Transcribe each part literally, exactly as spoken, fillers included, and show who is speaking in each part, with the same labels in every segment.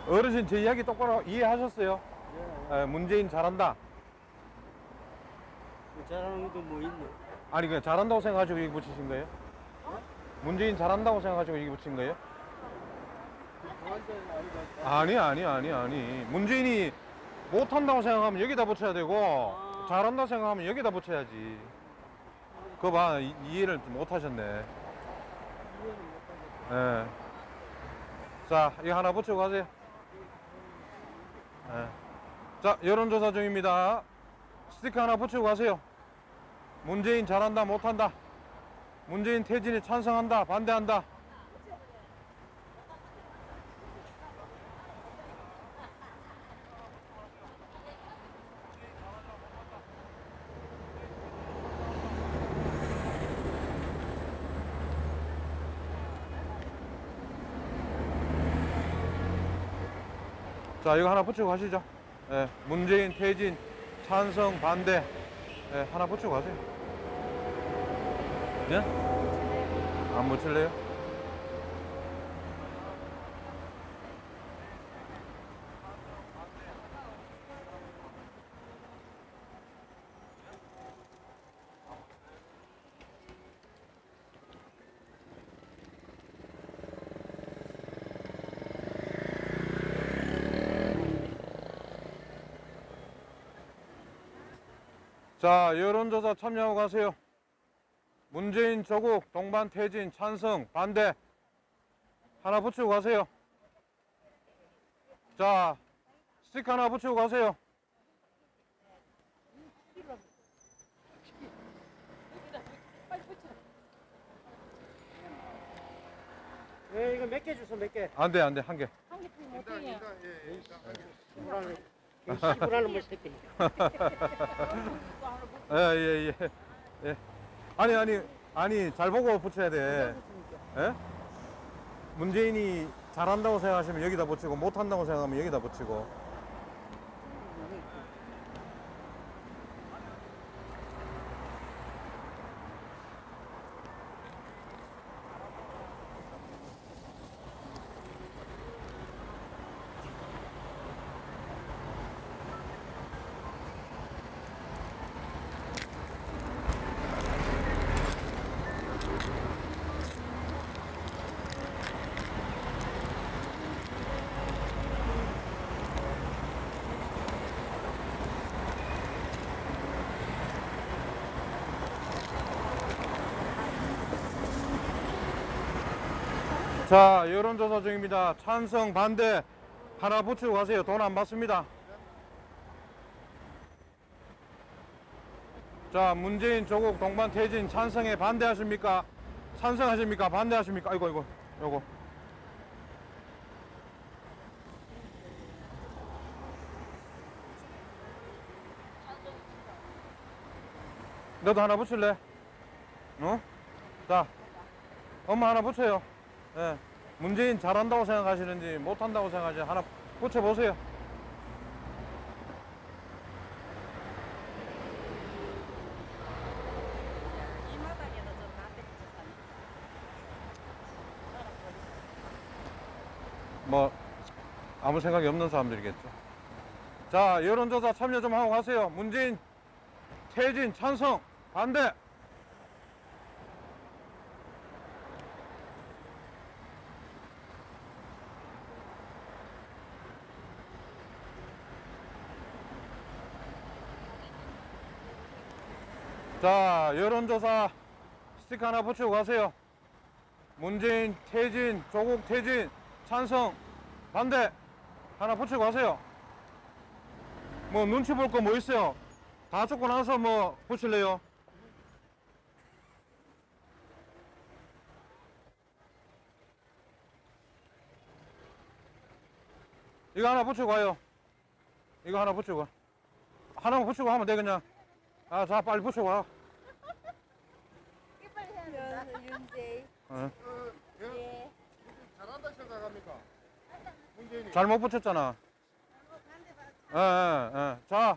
Speaker 1: 어르신 제 이야기 똑바로 이해하셨어요?
Speaker 2: 예.
Speaker 1: 에, 문재인 잘한다.
Speaker 2: 그 잘하는 거 뭐 있노?
Speaker 1: 아니 그냥 잘한다고 생각하시고 여기 붙이신 거예요? 문재인 잘한다고 생각하시고 여기 붙인 거예요?
Speaker 2: 그한테는 아니고.
Speaker 1: 아니 아니 아니 아니 문재인이 못한다고 생각하면 여기다 붙여야 되고
Speaker 2: 아.
Speaker 1: 잘한다고 생각하면 여기다 붙여야지. 그거 봐 이- 이해를 못하셨네.
Speaker 2: 이해는 못하겠다.
Speaker 1: 예. 자 이거 하나 붙이고 가세요. 예. 자 여론조사 중입니다. 스티커 하나 붙이고 가세요. 문재인 잘한다 못한다. 문재인 퇴진에 찬성한다 반대한다. 자 이거 하나 붙이고 가시죠. 예, 문재인 퇴진 찬성 반대. 예, 하나 붙이고 가세요. 예? 안 붙일래요? 자 여론조사 참여하고 가세요. 문재인 조국 동반 퇴진 찬성 반대 하나 붙이고 가세요. 자 스티커 하나 붙이고 가세요.
Speaker 2: 예, 이거 몇 개 주소 몇 개?
Speaker 1: 안돼 안돼 한 개.
Speaker 3: 한개 못 해요.
Speaker 2: 시부라는 시부라는 뭐 새끼.
Speaker 1: 예예예 예, 예. 아니 아니 아니 잘 보고 붙여야 돼. 예? 문재인이 잘한다고 생각하시면 여기다 붙이고 못한다고 생각하면 여기다 붙이고. 자 여론조사 중입니다. 찬성 반대 하나 붙이고 가세요. 돈 안 받습니다. 자 문재인 조국 동반 퇴진 찬성에 반대하십니까? 찬성하십니까? 반대하십니까? 아이고 이거 요거 너도 하나 붙일래? 어? 자 엄마 하나 붙여요. 예. 문재인 잘한다고 생각하시는지 못한다고 생각하시는지 하나 붙여보세요. 뭐 아무 생각이 없는 사람들이겠죠. 자 여론조사 참여 좀 하고 가세요. 문재인 퇴진 찬성 반대. 자 여론조사 스티커 하나 붙이고 가세요. 문재인 퇴진 조국 퇴진 찬성 반대 하나 붙이고 가세요. 뭐 눈치 볼 거 뭐 있어요? 다 죽고 나서 뭐 붙일래요? 이거 하나 붙이고 가요. 이거 하나 붙이고 가. 하나만 붙이고 하면 돼 그냥. 아, 자 빨리 붙이고 가.
Speaker 3: 윤재이.
Speaker 1: 어.
Speaker 3: 예.
Speaker 4: 잘한다 생각합니까? 문재인이.
Speaker 1: 잘못 붙였잖아. 예, 예, 예. 자,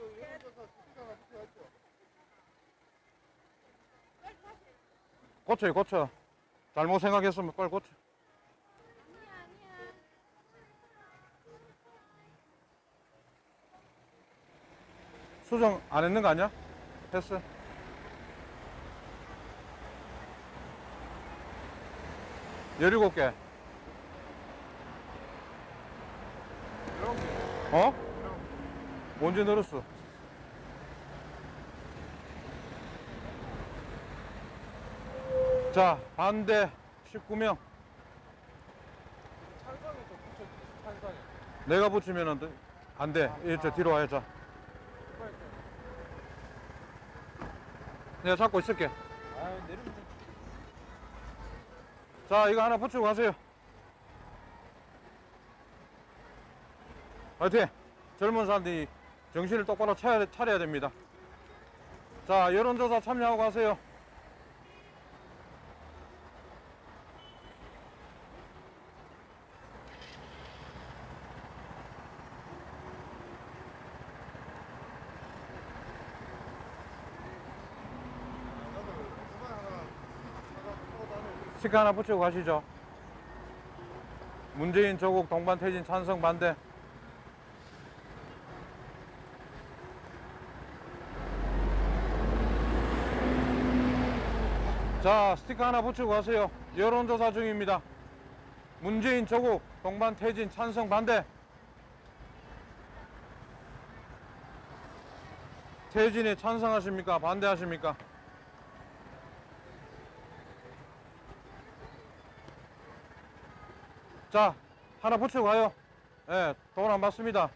Speaker 1: 고쳐요, 고쳐. 잘못 생각했으면 빨리 고쳐. 수정 안 했는 거 아니야? 했어. 열일곱 개. 어? 언제 늘었어? 자, 반대 십구 명.
Speaker 4: 찬성이 좀 붙여, 찬성이.
Speaker 1: 내가 붙이면 안 돼. 안 돼. 이제 뒤로 와야 자. 내가 잡고 있을게.
Speaker 4: 아, 내리면 좀.
Speaker 1: 자, 이거 하나 붙이고 가세요. 화이팅! 젊은 사람들이 정신을 똑바로 차려야, 차려야 됩니다. 자, 여론조사 참여하고 가세요. 스티커 하나 붙이고 가시죠. 문재인 조국 동반 퇴진 찬성 반대. 자, 스티커 하나 붙이고 가세요. 여론조사 중입니다. 문재인 조국 동반 퇴진 찬성 반대. 퇴진에 찬성하십니까? 반대하십니까? 자, 하나 붙이고 가요. 예, 돈 안 받습니다.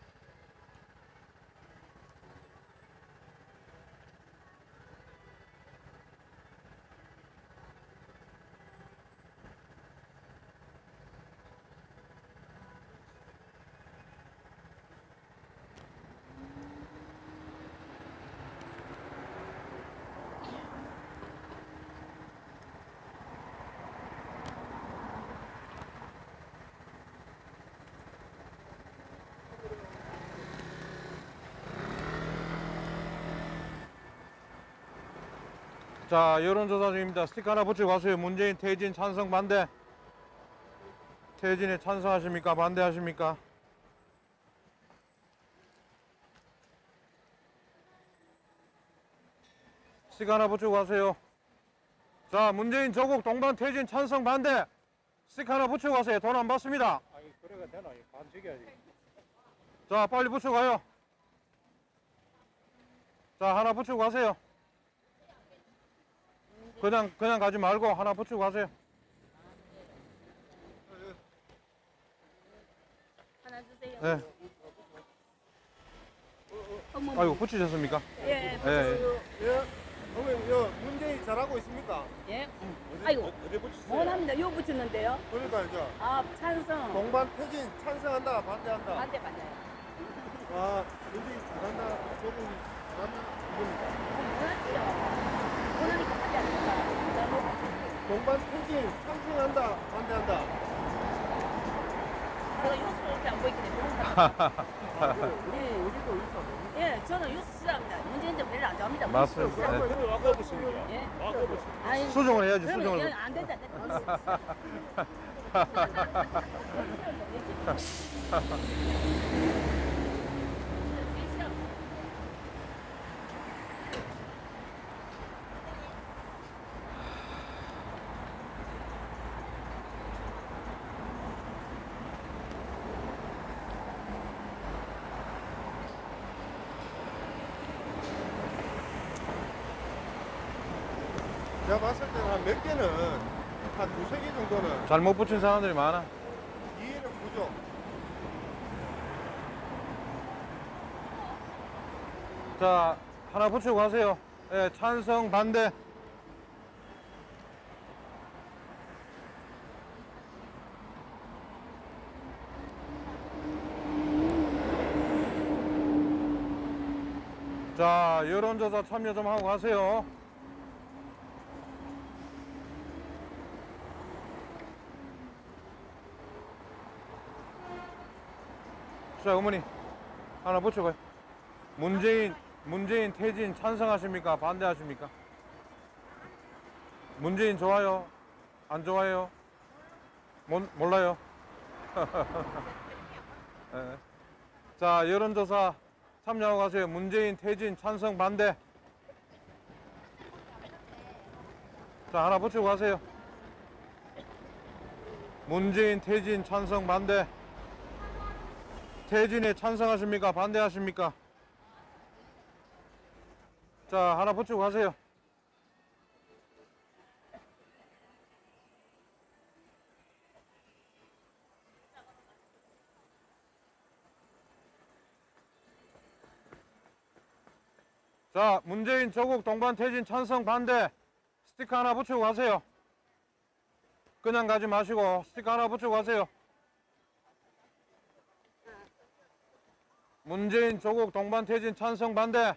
Speaker 1: 자, 여론조사 중입니다. 스티커 하나 붙이고 가세요. 문재인 퇴진 찬성 반대. 퇴진에 찬성하십니까? 반대하십니까? 스티커 하나 붙이고 가세요. 자, 문재인 조국 동반 퇴진 찬성 반대. 스티커 하나 붙이고 가세요. 돈 안 받습니다.
Speaker 4: 아니, 그래가 되나? 반칙이야지.
Speaker 1: 자, 빨리 붙이고 가요. 자, 하나 붙이고 가세요. 그냥 그냥 가지 말고 하나 붙이고 가세요.
Speaker 3: 하나 주세요.
Speaker 1: 네.
Speaker 3: 어머니.
Speaker 1: 아이고, 붙이셨습니까?
Speaker 3: 예.
Speaker 1: 예.
Speaker 4: 예, 어머니, 여 문재인 잘하고 있습니까?
Speaker 3: 예.
Speaker 4: 어디,
Speaker 3: 아이고.
Speaker 4: 어디 붙이세요?
Speaker 3: 원합니다. 요 붙였는데요.
Speaker 4: 그러니까 이제
Speaker 3: 아, 찬성.
Speaker 4: 동반 퇴진 찬성한다, 반대한다.
Speaker 3: 반대 반대.
Speaker 4: 아, 문재인 잘한다, 조금 잘한다, 이겁니다.
Speaker 3: 원하지요. 원하니까 반대 안 된다.
Speaker 4: 동반 퇴진 찬성한다, 반대한다.
Speaker 3: 제가 요수를 이렇게 안 보이기 때문에
Speaker 4: 아, 그래. 우리
Speaker 3: 예.
Speaker 4: 우리도 있어.
Speaker 3: 예, 저는 요수 싫어합니다. 문재인도 별로 안 좋아합니다.
Speaker 1: 맞습니다. 네.
Speaker 4: 그래, 아까 보시니까.
Speaker 3: 예.
Speaker 4: 아까 보시니까.
Speaker 3: 아니,
Speaker 1: 수정을 해야지,
Speaker 3: 그러면
Speaker 1: 수정을.
Speaker 3: 이건 안 된다. 안 된다.
Speaker 4: 제가 봤을 때는 한 몇 개는 한 두세 개 정도는
Speaker 1: 잘못 붙인 사람들이 많아.
Speaker 4: 이해는 부족.
Speaker 1: 자, 하나 붙이고 가세요. 예, 찬성 반대. 자, 여론조사 참여 좀 하고 가세요. 자, 어머니 하나 붙여봐요. 문재인 문재인 퇴진 찬성하십니까? 반대하십니까? 문재인 좋아요? 안 좋아요? 몰, 몰라요? 예. 자, 여론조사 참여하고 가세요. 문재인 퇴진 찬성 반대. 자, 하나 붙이고 가세요. 문재인 퇴진 찬성 반대. 퇴진에 찬성하십니까? 반대하십니까? 자, 하나 붙이고 가세요. 자, 문재인 조국 동반 퇴진 찬성 반대. 스티커 하나 붙이고 가세요. 그냥 가지 마시고 스티커 하나 붙이고 가세요. 문재인 조국 동반 퇴진 찬성 반대.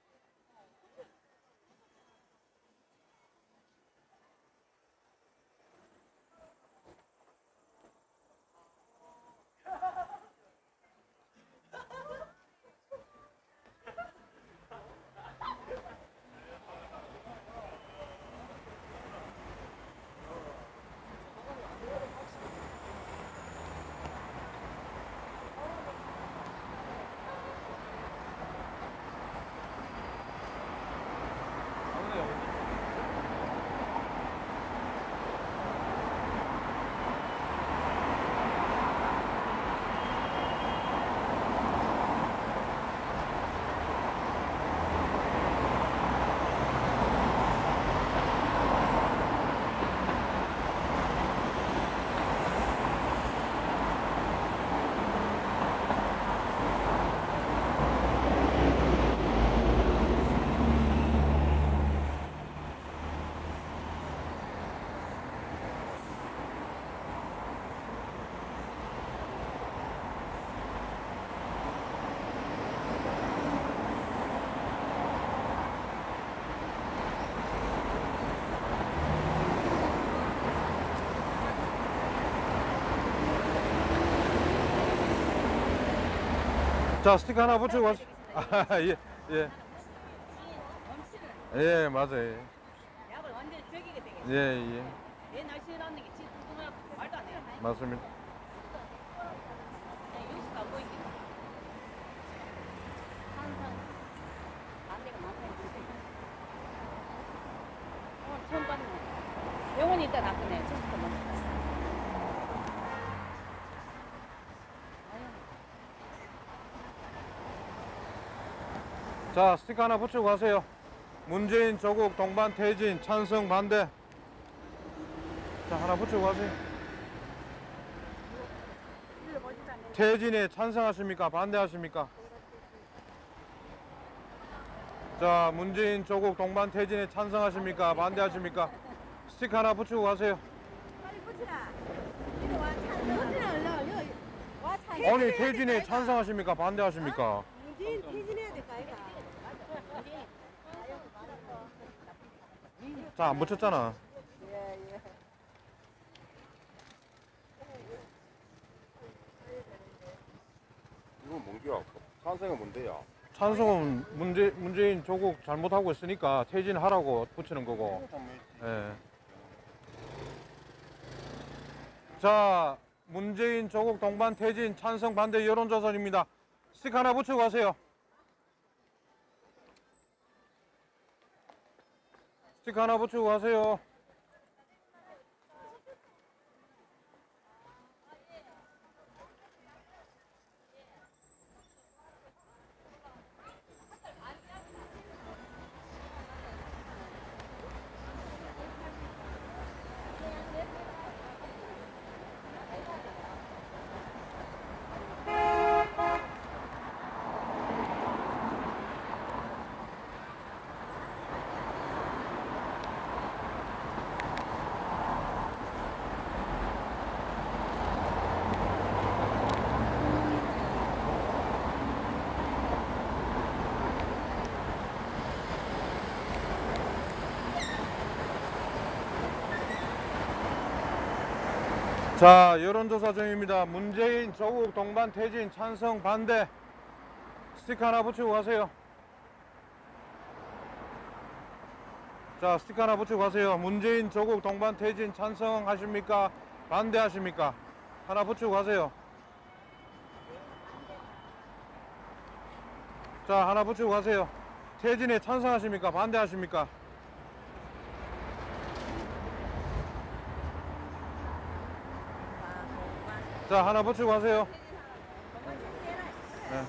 Speaker 1: 자, 스티커 하나 붙이고 가세요. 아, 예, 예. 예, 맞아요.
Speaker 3: 약을 완전히 저기게 되겠네.
Speaker 1: 예, 예.
Speaker 3: 내 날씨에 나는 게 진짜 궁금해 말도 안 해.
Speaker 1: 맞습니다.
Speaker 3: 그냥 여기서도 안 보이긴. 항상 반대가 많네. 오늘 처음 봤네. 영원히 이따 낚으네. 처음부터 봤어.
Speaker 1: 자, 스티커 하나 붙이고 가세요. 문재인 조국 동반 퇴진 찬성 반대. 자, 하나 붙이고 가세요. 퇴진에 찬성하십니까? 반대하십니까? 자, 문재인 조국 동반 퇴진에 찬성하십니까? 반대하십니까? 스티커 하나 붙이고 가세요.
Speaker 3: 빨리 붙이라. 이리 와 찬성. 붙이라 얼른. 여기 와 찬성.
Speaker 1: 아니, 퇴진에 찬성하십니까? 반대하십니까?
Speaker 2: 문재인 퇴진해야 될까 아이가?
Speaker 1: 자, 안 붙였잖아.
Speaker 4: 이건 뭔데요? 찬성은 뭔데요?
Speaker 1: 찬성은 문재, 문재인 조국 잘못하고 있으니까 퇴진하라고 붙이는 거고. 예. 자, 문재인 조국 동반 퇴진 찬성 반대 여론조사입니다. 스티커 하나 붙이고 가세요. 스티커 하나 붙이고 가세요. 자, 여론조사 중입니다. 문재인 조국 동반 퇴진 찬성 반대. 스티커 하나 붙이고 가세요. 자, 스티커 하나 붙이고 가세요. 문재인 조국 동반 퇴진 찬성하십니까? 반대하십니까? 하나 붙이고 가세요. 자, 하나 붙이고 가세요. 퇴진에 찬성하십니까? 반대하십니까? 자, 하나 붙이고 가세요. 네.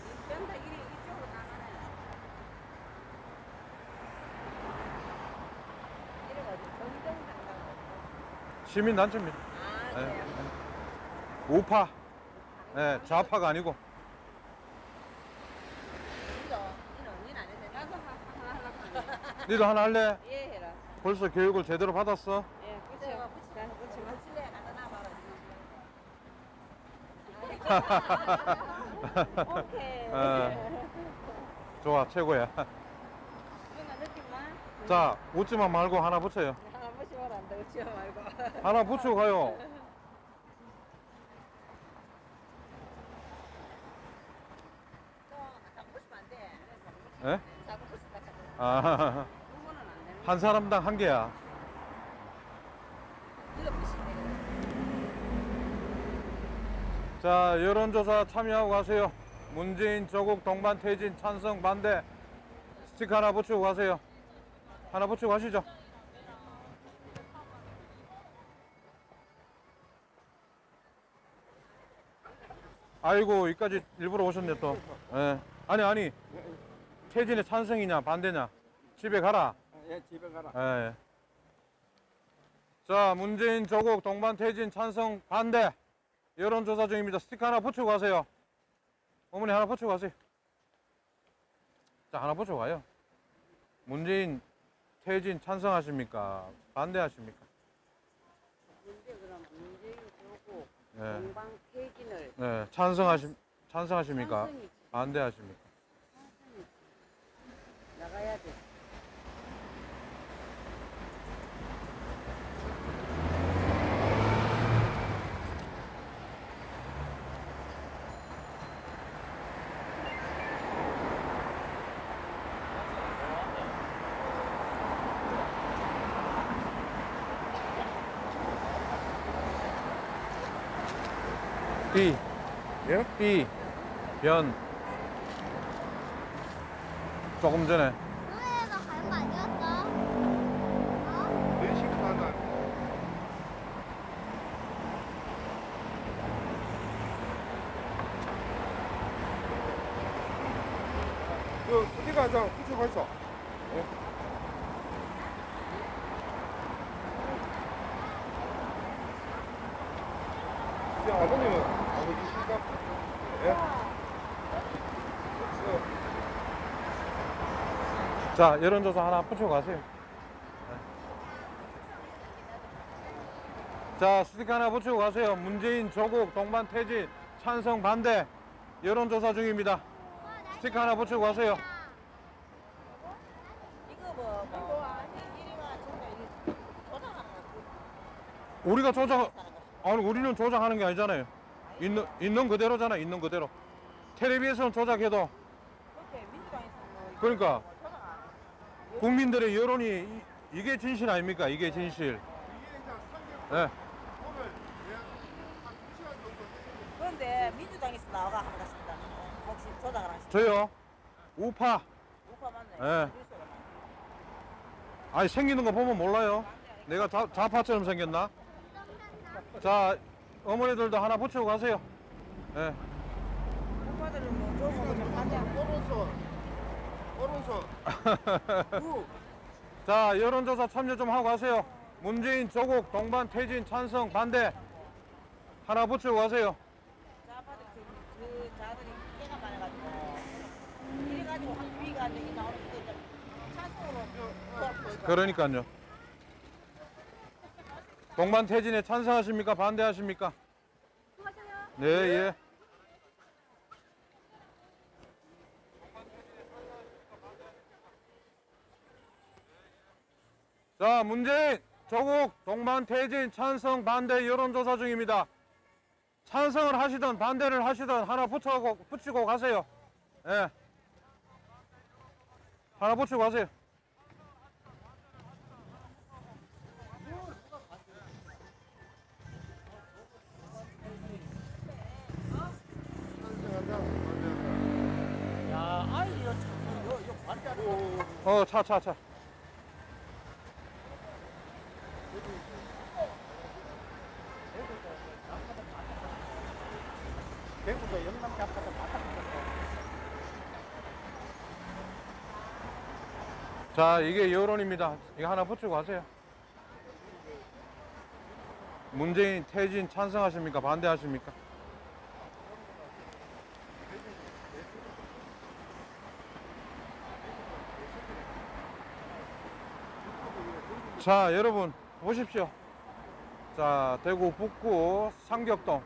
Speaker 1: 시민단체입니다.
Speaker 3: 아,
Speaker 1: 네.
Speaker 3: 그래요?
Speaker 1: 우파. 네, 좌파가 아니고.
Speaker 3: 이거, 이거 언니는 안 해도 나도 하나 하려고 하네.
Speaker 1: 니도 하나 할래?
Speaker 3: 예, 해라.
Speaker 1: 벌써 교육을 제대로 받았어?
Speaker 3: 예, 그쵸. 그쵸. 그쵸. 실내 갖다 놔봐라. 오케이.
Speaker 1: 어. 좋아, 최고야.
Speaker 3: 누나 느낌만?
Speaker 1: 자, 웃지만 말고 하나 붙여요.
Speaker 3: 하나 보시면 안 돼. 웃지 말고.
Speaker 1: 하나 붙이고 가요.
Speaker 3: 또 자꾸 보시면 안 돼.
Speaker 1: 예?
Speaker 3: 자꾸 보시다 카드.
Speaker 1: 아,
Speaker 3: 그거는 안 되는
Speaker 1: 한 사람당 한 개야.
Speaker 3: 이거 보시면 되거든.
Speaker 1: 자, 여론조사 참여하고 가세요. 문재인, 조국, 동반, 퇴진, 찬성, 반대. 스티커 하나 붙이고 가세요. 하나 붙이고 가시죠. 아이고, 여기까지 일부러 오셨네, 또. 예. 아니, 아니. 퇴진에 찬성이냐, 반대냐. 집에 가라.
Speaker 4: 예, 집에 가라.
Speaker 1: 예. 자, 문재인, 조국, 동반, 퇴진, 찬성, 반대. 여론조사 중입니다. 스티커 하나 붙이고 가세요. 어머니 하나 붙이고 가세요. 자, 하나 붙이고 가요. 문재인, 퇴진 찬성하십니까? 반대하십니까?
Speaker 3: 근데 그럼 문재인 조국
Speaker 1: 예.
Speaker 3: 동방 퇴진을
Speaker 1: 네, 찬성하십, 찬성하십니까?
Speaker 3: 찬성이지.
Speaker 1: 반대하십니까?
Speaker 3: 찬성이지. 나가야 돼.
Speaker 1: B,
Speaker 4: 예?
Speaker 1: B, 변. 조금 전에.
Speaker 2: 너네가 가는 거 아니었어?
Speaker 4: 네 시간 한다. 그 스티커 한 장 붙여 가있어. 예. 이제 아버님은 아버지십니까? 예? 없어요.
Speaker 1: 자, 여론조사 하나 붙이고 가세요. 네. 자, 스티커 하나 붙이고 가세요. 문재인, 조국, 동반, 퇴진, 찬성, 반대. 여론조사 중입니다. 스티커 하나 붙이고 가세요.
Speaker 3: 이거 뭐, 뭐, 이리와 저리와 이리 조작하는 거.
Speaker 1: 우리가 조작, 아니, 우리는 조작하는 게 아니잖아요. 있는, 있는 그대로잖아, 있는 그대로. 텔레비에서는 조작해도,
Speaker 3: 그렇게 민주당에서 뭐.
Speaker 1: 그러니까,
Speaker 3: 조작 안 해.
Speaker 1: 국민들의 여론이, 이- 이게 진실 아닙니까? 이게 진실.
Speaker 4: 이게 이제 삼
Speaker 1: 예.
Speaker 4: 오늘 예, 한두 시간 정도 됐는데
Speaker 3: 그런데 민주당에서 나와가 하는 것입니다. 혹시 조작을 하시죠?
Speaker 1: 저요, 우파.
Speaker 3: 오빠 맞네.
Speaker 1: 예. 아니, 생기는 거 보면 몰라요. 내가 자, 좌파처럼 생겼나? 자, 어머니들도 하나 붙이고 가세요. 예.
Speaker 3: 오빠들은 뭐 좋은 거좀 반대하는.
Speaker 4: 오른손 오른손 우
Speaker 1: 자, 여론조사 참여 좀 하고 가세요. 문재인, 조국, 동반, 퇴진, 찬성, 반대. 하나 붙이고 가세요.
Speaker 3: 좌파들 그, 그 자들이 깨가 많아가지고 이래가지고 한 위가 되게 나오는데 이제 찬성으로
Speaker 1: 그러니까요. 동반 퇴진에 찬성하십니까? 반대하십니까? 네, 예. 자, 문재인, 조국, 동반 퇴진, 찬성, 반대 여론조사 중입니다. 찬성을 하시든 반대를 하시든 하나 붙여고, 붙이고 가세요. 예. 하나 붙이고 가세요.
Speaker 3: 야 아이디어 참
Speaker 1: 어, 차, 차, 차.
Speaker 5: 대구도 영남 잡고도 바닥 붙었어.
Speaker 1: 자, 이게 여론입니다. 이거 하나 붙이고 가세요. 문재인 퇴진 찬성하십니까? 반대하십니까? 자, 여러분 보십시오. 자, 대구 북구 상격동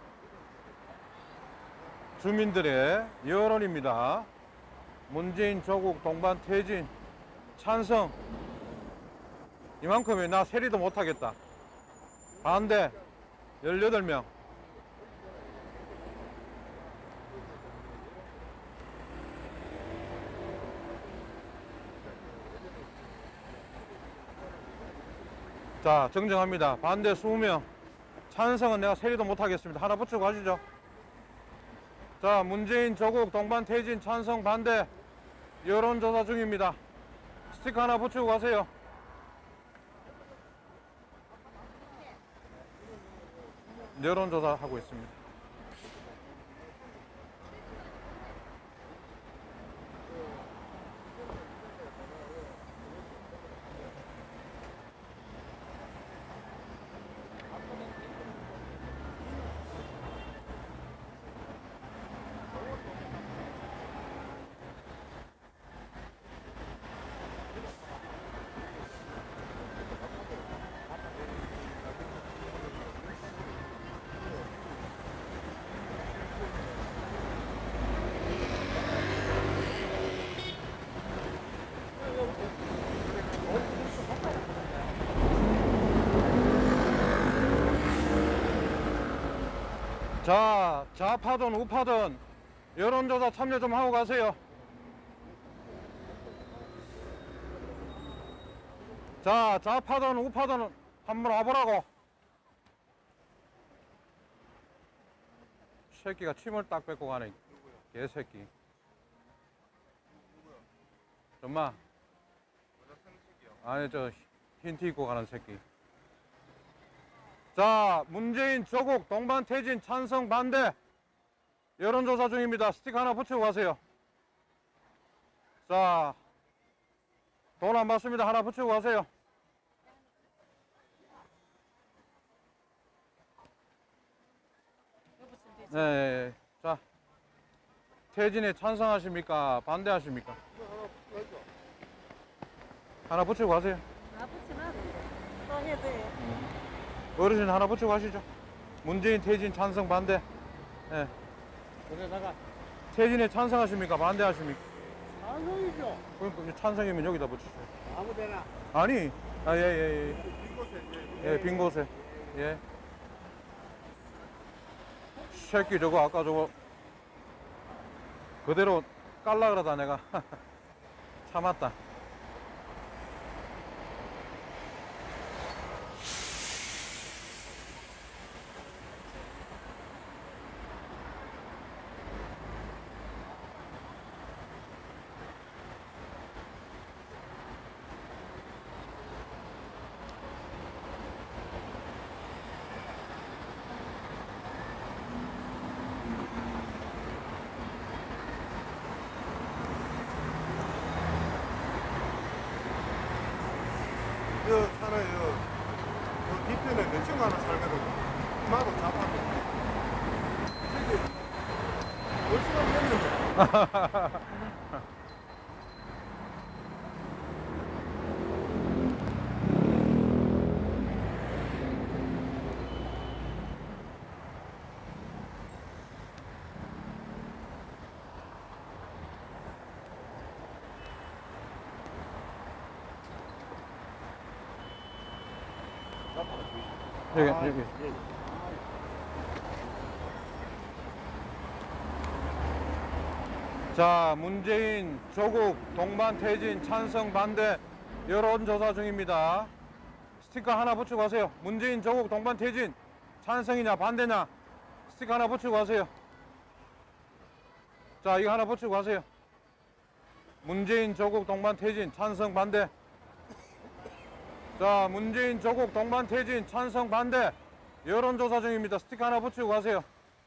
Speaker 1: 주민들의 여론입니다. 문재인 조국 동반 퇴진 찬성. 이만큼이면 나 세리도 못하겠다. 반대 열여덟 명. 자, 정정합니다. 반대 이십 명. 찬성은 내가 세리도 못하겠습니다. 하나 붙이고 가시죠. 자, 문재인 조국 동반 퇴진 찬성 반대 여론조사 중입니다. 스티커 하나 붙이고 가세요. 여론조사 하고 있습니다. 자, 좌파든 우파든 여론조사 참여 좀 하고 가세요. 자, 좌파든 우파든 한번 와보라고. 새끼가 침을 딱 뱉고 가네. 개새끼. 정말. 아니, 저 흰티 입고 가는 새끼. 자, 문재인 조국 동반 퇴진 찬성 반대 여론조사 중입니다. 스티커 하나 붙이고 가세요. 자, 돈 안 받습니다. 하나 붙이고 가세요. 네, 자, 퇴진에 찬성하십니까? 반대하십니까? 하나 붙이고 가세요.
Speaker 3: 아, 붙이나? 또 해도 해.
Speaker 1: 어르신 하나 붙이고 가시죠. 문재인 퇴진 찬성 반대. 예.
Speaker 5: 그러다가
Speaker 1: 퇴진에 찬성하십니까? 반대하십니까?
Speaker 5: 찬성이죠.
Speaker 1: 그러니까 찬성이면 여기다 붙이세요.
Speaker 5: 아무데나.
Speaker 1: 아니, 아, 예, 예, 예.
Speaker 4: 이곳에 이제
Speaker 1: 예, 빈 곳에. 예. 새끼 저거 아까 저거 그대로 깔라 그러다 내가 참았다.
Speaker 4: 저 차는 요, 요 뒤편에 몇 층 하나 살거든요. 마도 잡았네. 저기 올 시간 됐는데.
Speaker 1: 여기,
Speaker 5: 아,
Speaker 1: 여기.
Speaker 5: 예.
Speaker 1: 자, 문재인 조국 동반 퇴진 찬성 반대 여론조사 중입니다. 스티커 하나 붙이고 가세요. 문재인 조국 동반 퇴진 찬성이냐 반대냐 스티커 하나 붙이고 가세요. 자, 이거 하나 붙이고 가세요. 문재인 조국 동반 퇴진 찬성 반대. 자, 문재인 조국 동반 퇴진 찬성 반대. 여론조사 중입니다. 스티커 하나 붙이고 가세요.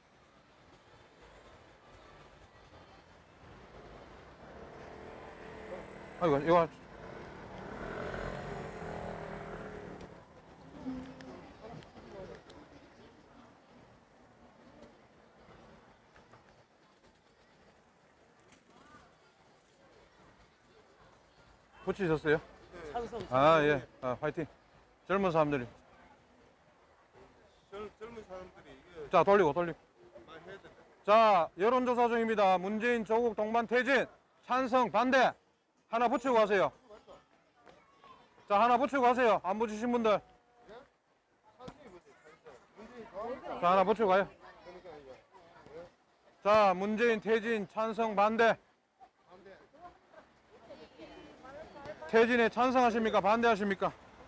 Speaker 1: 아이고, 이거. 붙이셨어요?
Speaker 5: 찬성.
Speaker 1: 아, 예. 아, 화이팅. 젊은 사람들이.
Speaker 4: 젊, 젊은 사람들이 이게
Speaker 1: 자, 돌리고, 돌리고.
Speaker 4: 많이 해야 된다.
Speaker 1: 자, 여론조사 중입니다. 문재인 조국 동반 퇴진 찬성 반대. 하나 붙이고 가세요. 자, 하나 붙이고 가세요. 안 붙이신 분들. 자, 하나 붙이고 가요. 자, 문재인 퇴진 찬성 반대. 퇴진에 찬성하십니까? 반대하십니까?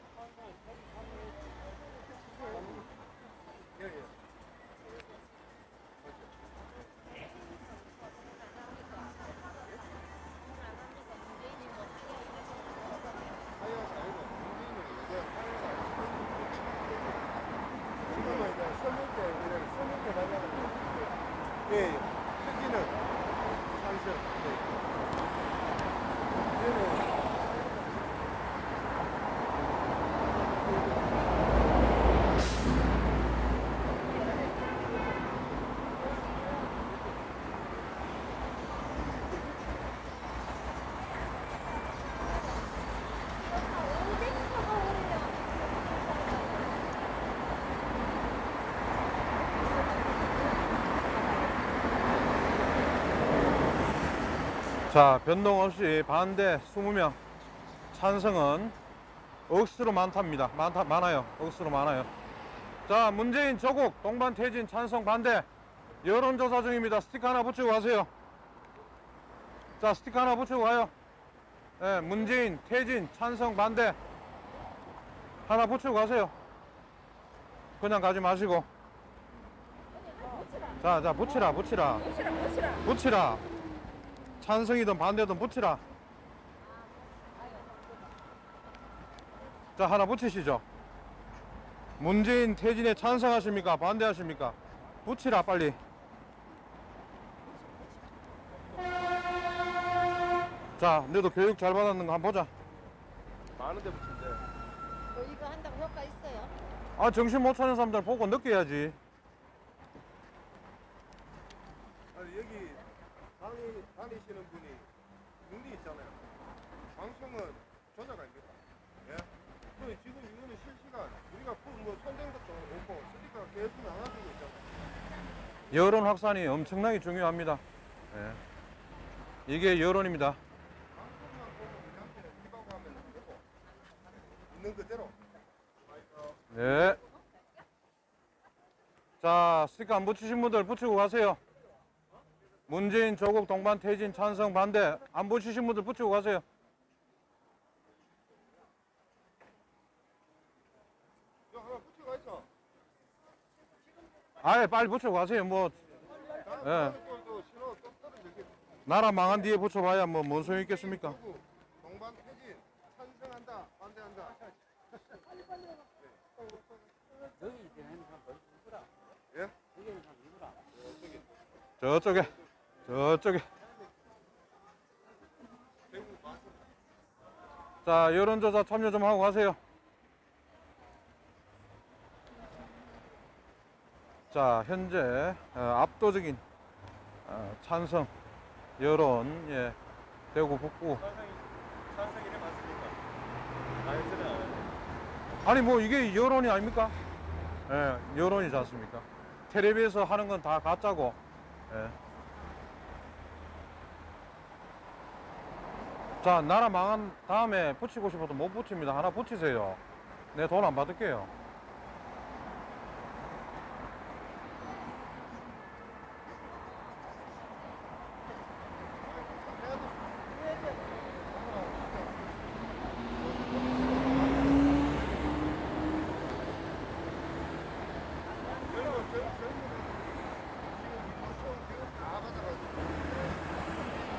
Speaker 4: 예, 예. 크기는 찬성. 네.
Speaker 1: 자, 변동 없이 반대 이십 명, 찬성은 억수로 많답니다. 많다, 많아요. 억수로 많아요. 자, 문재인 조국 동반 퇴진 찬성 반대. 여론조사 중입니다. 스티커 하나 붙이고 가세요. 자, 스티커 하나 붙이고 가요. 예, 문재인 퇴진 찬성 반대. 하나 붙이고 가세요. 그냥 가지 마시고. 자, 자, 붙이라, 붙이라.
Speaker 3: 붙이라 붙이라.
Speaker 1: 붙이라. 찬성이든 반대든 붙이라. 자, 하나 붙이시죠. 문재인 퇴진에 찬성하십니까? 반대하십니까? 붙이라, 빨리. 자, 너도 교육 잘 받았는 거 한번 보자.
Speaker 4: 많은데 붙인데.
Speaker 2: 뭐 이거 한다고 효과 있어요?
Speaker 1: 아, 정신 못 차리는 사람들 보고 느껴야지.
Speaker 4: 아니, 여기 다니, 다니시는 분이 눈이 있잖아요. 방송은 조작 아닙니까? 예? 그 지금 이거는 실시간 우리가 그 뭐 손댄 것도 없고 스티커가 계속 나눠주고 있잖아요.
Speaker 1: 여론 확산이 엄청나게 중요합니다. 예. 이게 여론입니다.
Speaker 4: 방송만 보고 우리한테 기박하면 안 되고 있는 그대로.
Speaker 1: 네. 자, 스티커 안 붙이신 분들 붙이고 가세요. 문재인 조국 동반 퇴진 찬성 반대. 안 붙이신 분들 붙이고 가세요.
Speaker 4: 저 하나 붙여가 있어.
Speaker 1: 아예 빨리 붙이고 가세요. 뭐 예.
Speaker 4: 또, 또 신호 또 떨어지게.
Speaker 1: 나라 망한 뒤에 붙여봐야 뭐 뭔 소용 있겠습니까?
Speaker 4: 누구 동반 퇴진 찬성한다 반대한다.
Speaker 5: 여기 있는 사람 누구라?
Speaker 4: 예?
Speaker 5: 여기 있는 사람 누구라?
Speaker 1: 저쪽에 저쪽에. 자, 여론조사 참여 좀 하고 가세요. 자, 현재 어, 압도적인 어, 찬성 여론, 예, 대구 북부.
Speaker 4: 찬성이네 맞습니까? 아니,
Speaker 1: 아니 뭐 이게 여론이 아닙니까? 예, 여론이지 않습니까? 텔레비에서 하는 건 다 가짜고. 예. 자, 나라 망한 다음에 붙이고 싶어도 못 붙입니다. 하나 붙이세요. 내 돈 안 받을게요.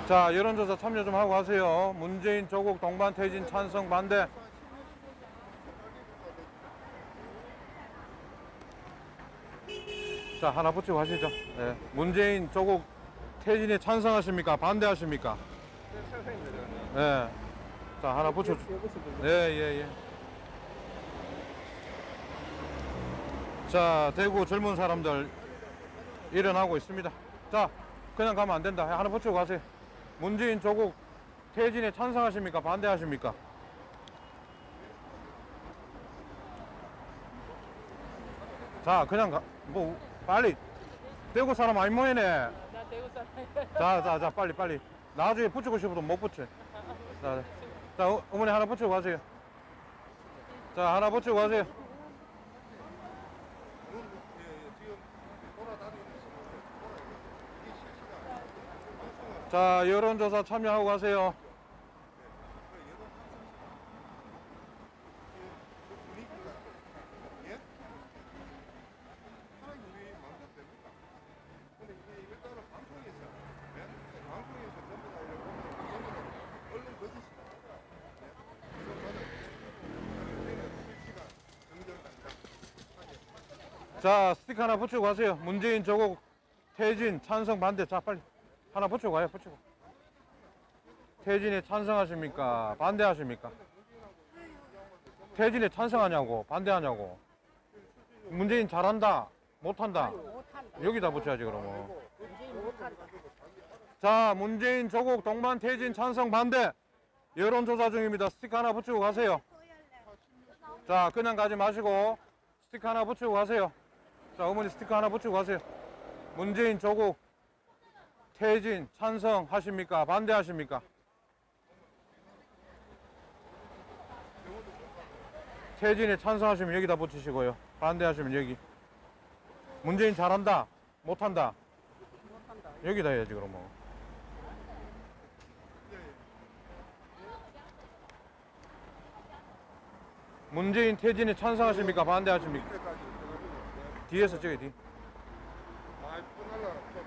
Speaker 1: 자, 여론조사 참여 좀 하고 가세요. 문재인, 조국, 동반, 퇴진, 찬성, 반대. 자, 하나 붙이고 가시죠. 예. 문재인, 조국, 퇴진에 찬성하십니까? 반대하십니까? 예. 자, 하나 붙여. 예, 예, 예. 자, 대구 젊은 사람들 일어나고 있습니다. 자, 그냥 가면 안 된다. 하나 붙이고 가세요. 문재인, 조국, 퇴진에 찬성하십니까? 반대하십니까? 자, 그냥 가, 뭐, 빨리. 대구 사람 많이 모이네.
Speaker 5: 나 대구 사람.
Speaker 1: 자, 자, 자, 빨리, 빨리. 나중에 붙이고 싶어도 못 붙여. 자, 자, 어, 어머니 하나 붙이고 가세요. 자, 하나 붙이고 가세요.
Speaker 4: 예, 예, 지금 돌아다니는 이 실시간 방송을
Speaker 1: 자, 여론조사 참여하고 가세요.
Speaker 4: 그 여론 지금 그 분위기가 예? 사람이 우리 마음대로 됩니까? 근데 이게 일단은 방송에서 예? 방송에서 전부 다 이렇게 보면 전부 다 언론 거짓이다. 예? 이건 저는 실시간 정정당당
Speaker 1: 자, 스티커 하나 붙이고 가세요. 문재인, 조국, 퇴진, 찬성, 반대. 자, 빨리. 하나 붙이고 가요, 붙이고. 퇴진에 찬성하십니까? 반대하십니까? 퇴진에 찬성하냐고, 반대하냐고. 문재인 잘한다, 못한다. 여기다 붙여야지, 그러면. 자, 문재인, 조국, 동반, 퇴진, 찬성, 반대. 여론조사 중입니다. 스티커 하나 붙이고 가세요. 자, 그냥 가지 마시고 스티커 하나 붙이고 가세요. 자, 어머니 스티커 하나 붙이고 가세요. 문재인, 조국, 퇴진, 찬성하십니까? 반대하십니까? 퇴진에 찬성하시면 여기다 붙이시고요. 반대하시면 여기. 문재인 잘한다, 못한다. 여기다 해야지, 그럼 뭐. 문재인 퇴진에 찬성하십니까? 반대하십니까?
Speaker 4: 이때까지 해가지고
Speaker 1: 뒤에서 저기 뒤.
Speaker 4: 많이 끝날라 좀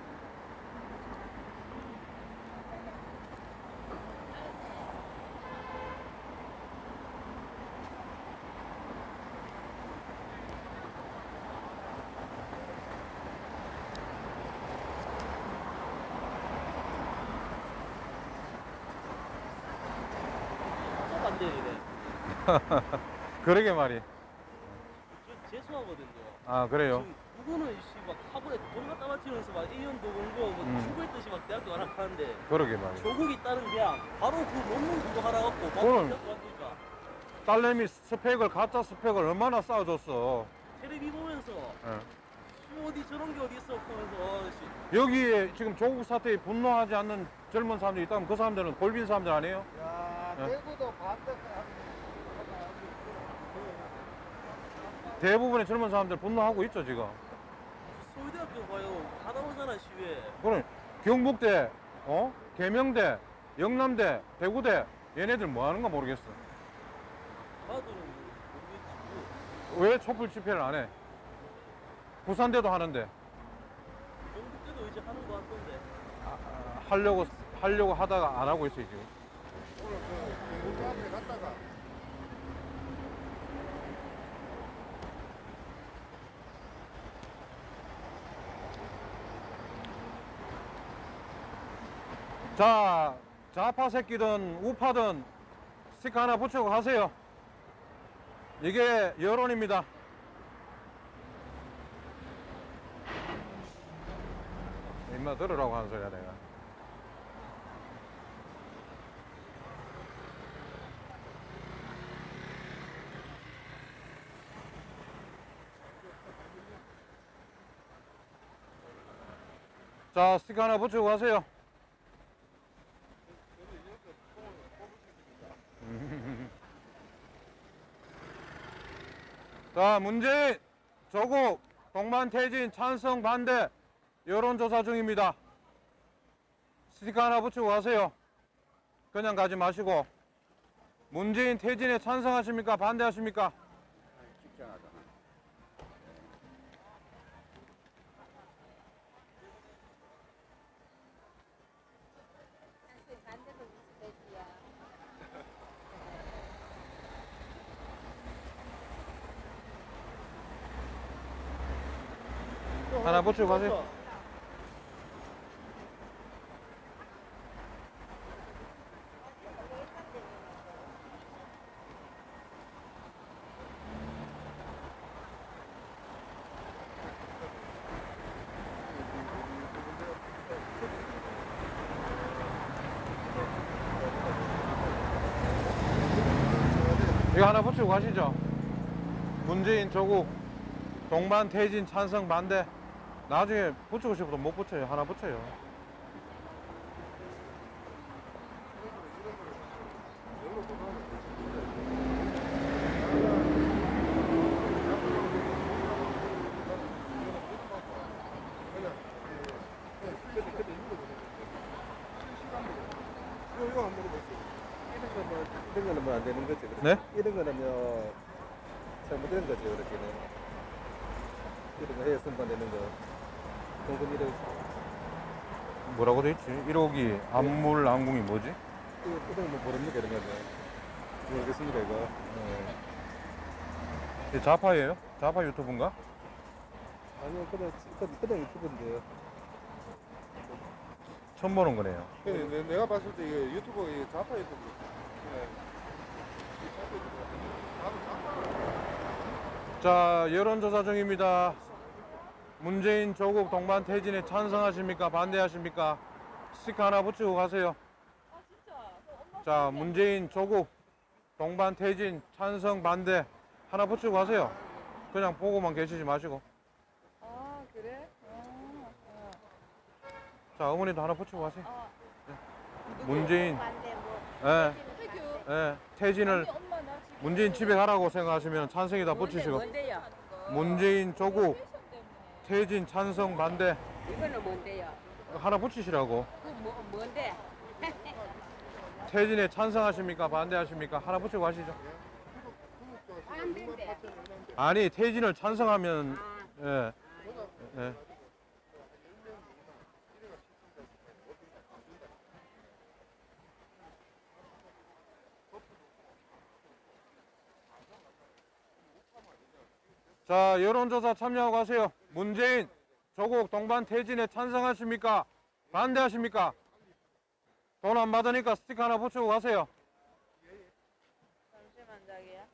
Speaker 5: 또 반대이네.
Speaker 1: 그러게 말이.
Speaker 5: 저 재수하거든요.
Speaker 1: 아, 그래요?
Speaker 5: 지금 누구는 씨막 학원에 돈 갖다 바치면서 막 일 년도 공부하고 뭐
Speaker 1: 음.
Speaker 5: 죽을 듯이 막 대학교 가라 하는데
Speaker 1: 그러게 말이.
Speaker 5: 조국이 따른 그냥 바로 그 논문 그거 하나 갖고 막
Speaker 1: 그건-
Speaker 5: 대학교 갔으니까
Speaker 1: 딸내미 스펙을, 가짜 스펙을 얼마나 쌓아줬어.
Speaker 5: 텔레비 보면서
Speaker 1: 예.
Speaker 5: 씨, 어디 저런 게 어디 있어 하면서 씨,
Speaker 1: 여기에 지금 조국 사태에 분노하지 않는 젊은 사람들이 있다면 그 사람들은 골빈 사람들 아니에요?
Speaker 4: 야
Speaker 1: 예.
Speaker 4: 대구도 반대가
Speaker 1: 대부분의 젊은 사람들 분노하고 있죠, 지금.
Speaker 5: 서울대학교 봐요 다 나오잖아 시위에.
Speaker 1: 그럼 경북대, 어? 계명대, 영남대, 대구대 얘네들 뭐 하는가 모르겠어.
Speaker 5: 아들은 모르겠지.
Speaker 1: 왜 촛불 집회를 안 해? 부산대도 하는데.
Speaker 5: 경북 때도 이제 하는 거 같던데.
Speaker 1: 아, 하려고 하려고 하다가 안 하고 있어요, 지금.
Speaker 4: 오늘 그 경북대 앞에 갔다가
Speaker 1: 자, 좌파 새끼든 우파든 스티커 하나 붙이고 가세요. 이게 여론입니다. 임마 들으라고 하는 소리야, 내가. 자, 스티커 하나 붙이고 가세요. 자, 문재인, 조국, 동반 퇴진, 찬성, 반대 여론조사 중입니다. 스티커 하나 붙이고 가세요. 그냥 가지 마시고. 문재인 퇴진에 찬성하십니까? 반대하십니까?
Speaker 5: 직장하다.
Speaker 1: 하나 붙이고 가세요. 이거 하나 붙이고 가시죠. 문재인 조국 동반 퇴진 찬성 반대. 나중에 붙이고 싶어도 못 붙여요. 하나 붙여요.
Speaker 4: 이거 한 물어봤어요.
Speaker 6: 이런 거는 이런 거는 뭐 안 되는 거지. 그렇지?
Speaker 1: 네?
Speaker 6: 이런 거는 뭐 잘못된 거지 그렇게는. 이런 거 해야 선반되는 거. 공금 일억
Speaker 1: 뭐라고 돼 있지? 일억이 안물 안궁이 뭐지?
Speaker 6: 이거 이런 거 모릅니까 이런 거는. 모르겠습니다 이거.
Speaker 1: 어. 이게 자파예요? 자파 유튜브인가?
Speaker 6: 아니요 그냥 그냥 그냥 유튜브인데요.
Speaker 1: 처음 보는 거네요.
Speaker 4: 네, 내- 내가 봤을 때 이거 유튜버 이 자파 유튜브. 네. 이 자파 유튜브. 나도 자파.
Speaker 1: 자, 여론조사 중입니다. 문재인 조국 동반 퇴진에 찬성하십니까? 반대하십니까? 스티커 하나 붙이고 가세요. 자, 문재인 조국 동반 퇴진 찬성 반대 하나 붙이고 가세요. 그냥 보고만 계시지 마시고.
Speaker 3: 아 그래? 어, 어.
Speaker 1: 자, 어머니도 하나 붙이고 가세요.
Speaker 3: 아,
Speaker 1: 문재인,
Speaker 2: 반대 뭐.
Speaker 1: 예,
Speaker 3: 태규.
Speaker 1: 예, 퇴진을
Speaker 3: 엄마 나 지금
Speaker 1: 문재인 집에 가라고 생각하시면 찬성이다 붙이시고.
Speaker 3: 뭔데요?
Speaker 1: 문재인 조국 퇴진 찬성 반대
Speaker 3: 이거는 뭔데요?
Speaker 1: 하나 붙이시라고.
Speaker 3: 그 뭐, 뭔데?
Speaker 1: 퇴진에 찬성하십니까? 반대하십니까? 하나 붙이고 가시죠.
Speaker 3: 안 된대.
Speaker 1: 아니, 퇴진을 찬성하면,
Speaker 3: 아,
Speaker 1: 예, 예. 자, 여론조사 참여하고 가세요. 문재인, 조국 동반 퇴진에 찬성하십니까? 반대하십니까? 돈 안 받으니까 스티커 하나 붙이고 가세요.
Speaker 3: 잠시만 자기야.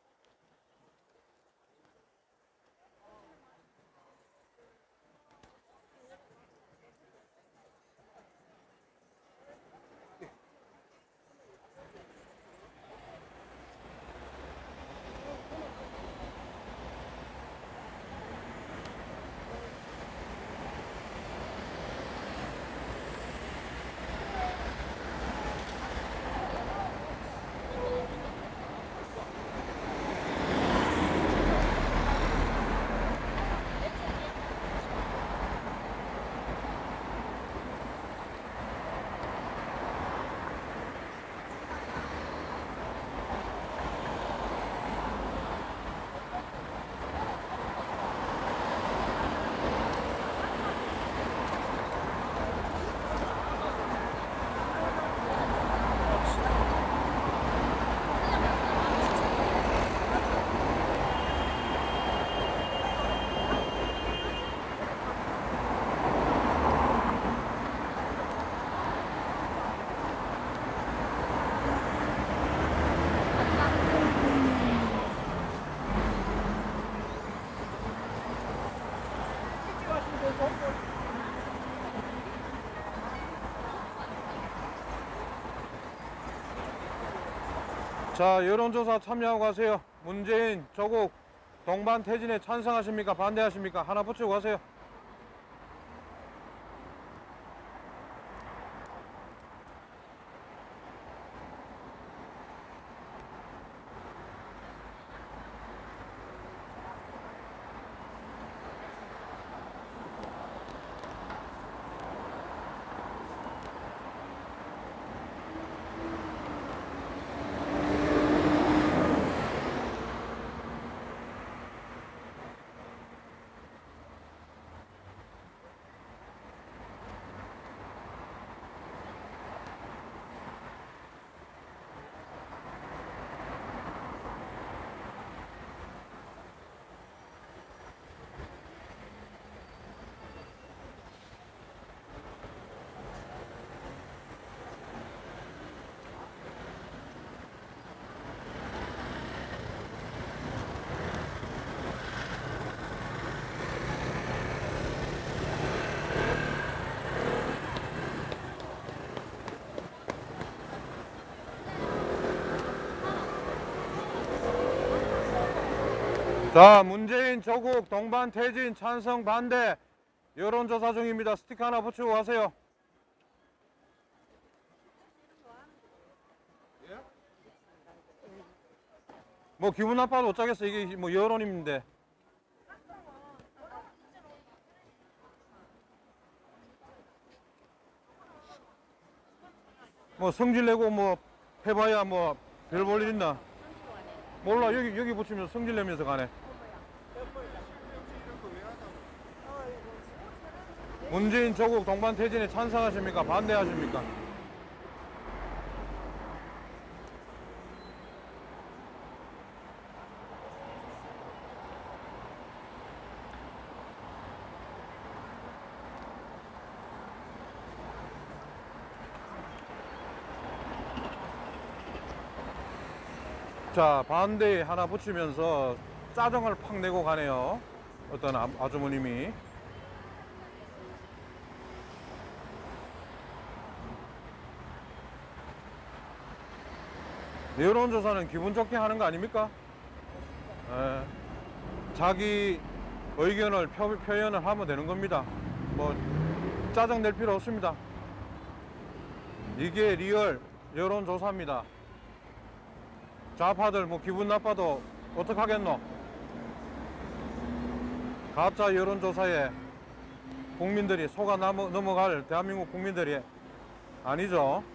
Speaker 1: 자, 여론조사 참여하고 가세요. 문재인, 조국 동반 퇴진에 찬성하십니까? 반대하십니까? 하나 붙이고 가세요. 자, 문재인 조국 동반 퇴진 찬성 반대 여론조사 중입니다. 스티커 하나 붙이고 가세요. 뭐 기분 나빠도 어쩌겠어. 이게 뭐 여론인데. 뭐 성질 내고 뭐 해봐야 뭐 별 볼 일 있나? 몰라. 여기 여기 붙이면 성질 내면서 가네. 문재인 조국 동반 퇴진에 찬성하십니까? 반대하십니까? 자, 반대 하나 붙이면서 짜증을 팍 내고 가네요. 어떤 아, 아주머님이. 여론조사는 기분 좋게 하는 거 아닙니까? 에, 자기 의견을 표, 표현을 하면 되는 겁니다. 뭐 짜증 낼 필요 없습니다. 이게 리얼 여론조사입니다. 좌파들 뭐 기분 나빠도 어떡하겠노? 가짜 여론조사에 국민들이 속아 넘어, 넘어갈 대한민국 국민들이 아니죠.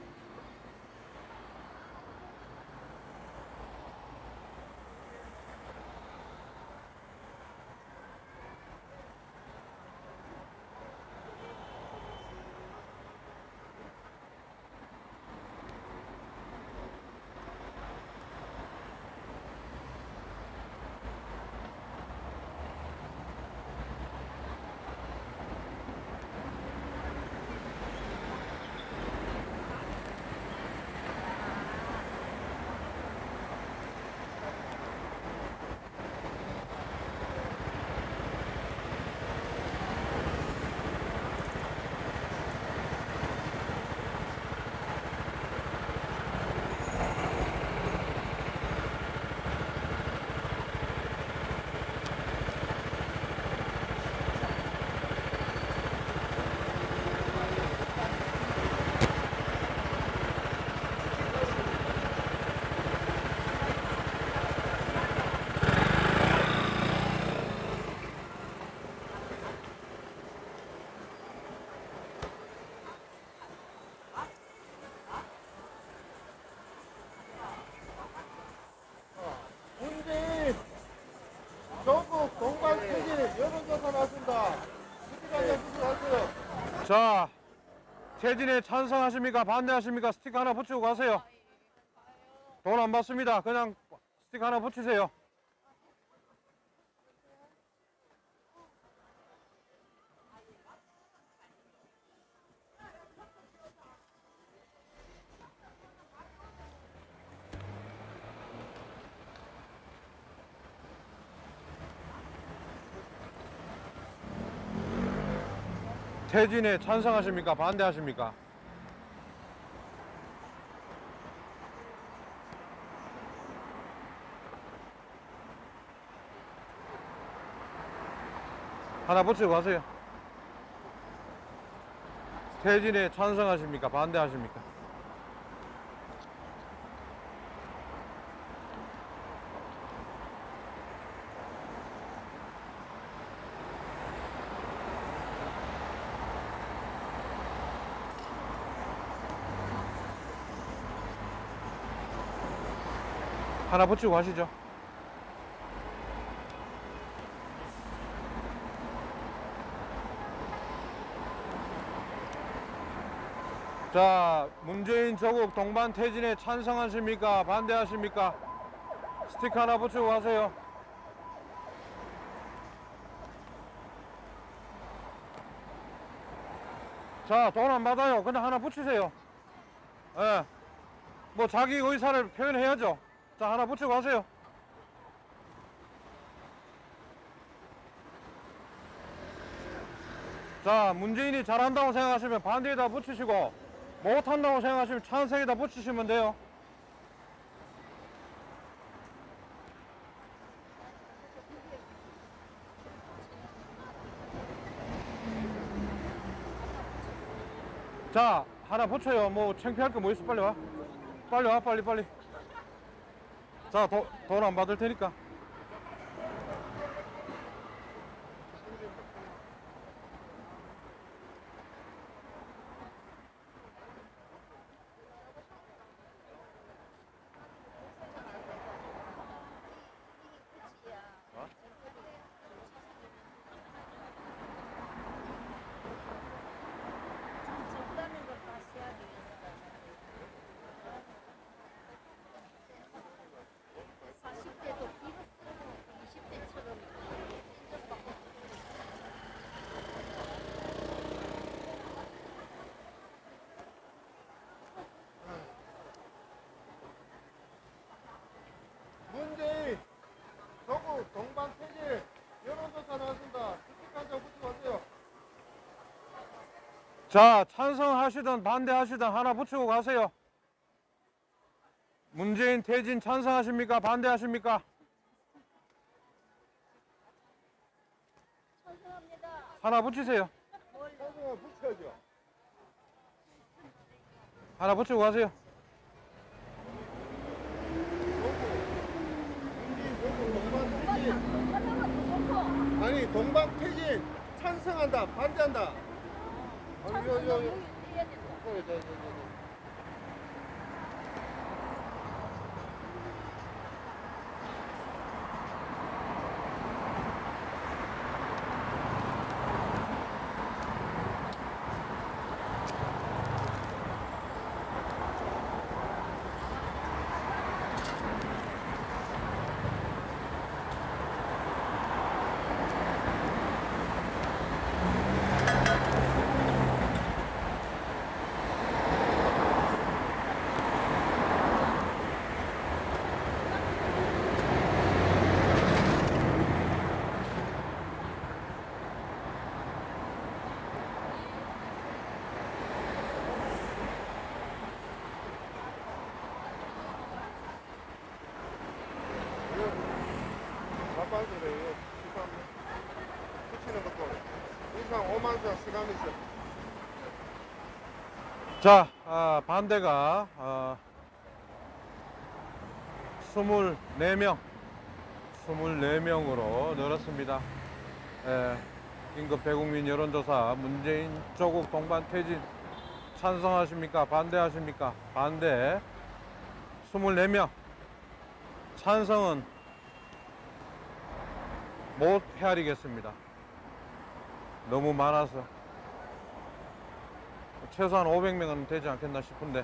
Speaker 4: 문재인 조국 동반 퇴진 여론조사 나왔습니다. 스티커 한장 붙이고 가세요.
Speaker 1: 자, 퇴진에 찬성하십니까? 반대하십니까? 스티커 하나 붙이고 가세요. 돈 안 받습니다. 그냥 스티커 하나 붙이세요. 퇴진에 찬성하십니까? 반대하십니까? 하나 붙이고 가세요. 퇴진에 찬성하십니까? 반대하십니까? 하나 붙이고 가시죠. 자, 문재인 조국 동반 퇴진에 찬성하십니까? 반대하십니까? 스티커 하나 붙이고 가세요. 자, 돈 안 받아요. 그냥 하나 붙이세요. 예. 뭐 자기 의사를 표현해야죠. 자, 하나 붙이고 가세요. 자, 문재인이 잘한다고 생각하시면 반대에다 붙이시고, 못한다고 생각하시면 찬성에다 붙이시면 돼요. 자, 하나 붙여요. 뭐 창피할 거 뭐 있어? 빨리 와. 빨리 와, 빨리, 빨리. 자, 돈 안 받을 테니까.
Speaker 2: 적다는 걸 다시 하기 위해서 사십 대도 길었어. 이십 대처럼
Speaker 4: 문재인 조국 동반 폐지 여론조사 나왔습니다. 스티커 한 장 붙이고 가세요.
Speaker 1: 자, 찬성하시든 반대하시든 하나 붙이고 가세요. 문재인 퇴진 찬성하십니까? 반대하십니까?
Speaker 2: 찬성합니다.
Speaker 1: 하나 붙이세요.
Speaker 4: 사진을 붙여야죠.
Speaker 1: 하나 붙이고 가세요.
Speaker 4: 아니 동반 퇴진 찬성한다 반대한다. 아니 요 요 요.
Speaker 2: 해야 된다.
Speaker 4: 어, 저, 저, 저, 저. 마반들에 시간 붙이는 것도 일상 오만 자 시간이 있어.
Speaker 1: 자, 아, 반대가 아, 이십사 명, 이십사 명으로 늘었습니다. 예, 긴급 대국민 여론조사 문재인 조국 동반 퇴진 찬성하십니까? 반대하십니까? 반대 이십사 명, 찬성은 못 헤아리겠습니다. 너무 많아서 최소한 오백 명은 되지 않겠나 싶은데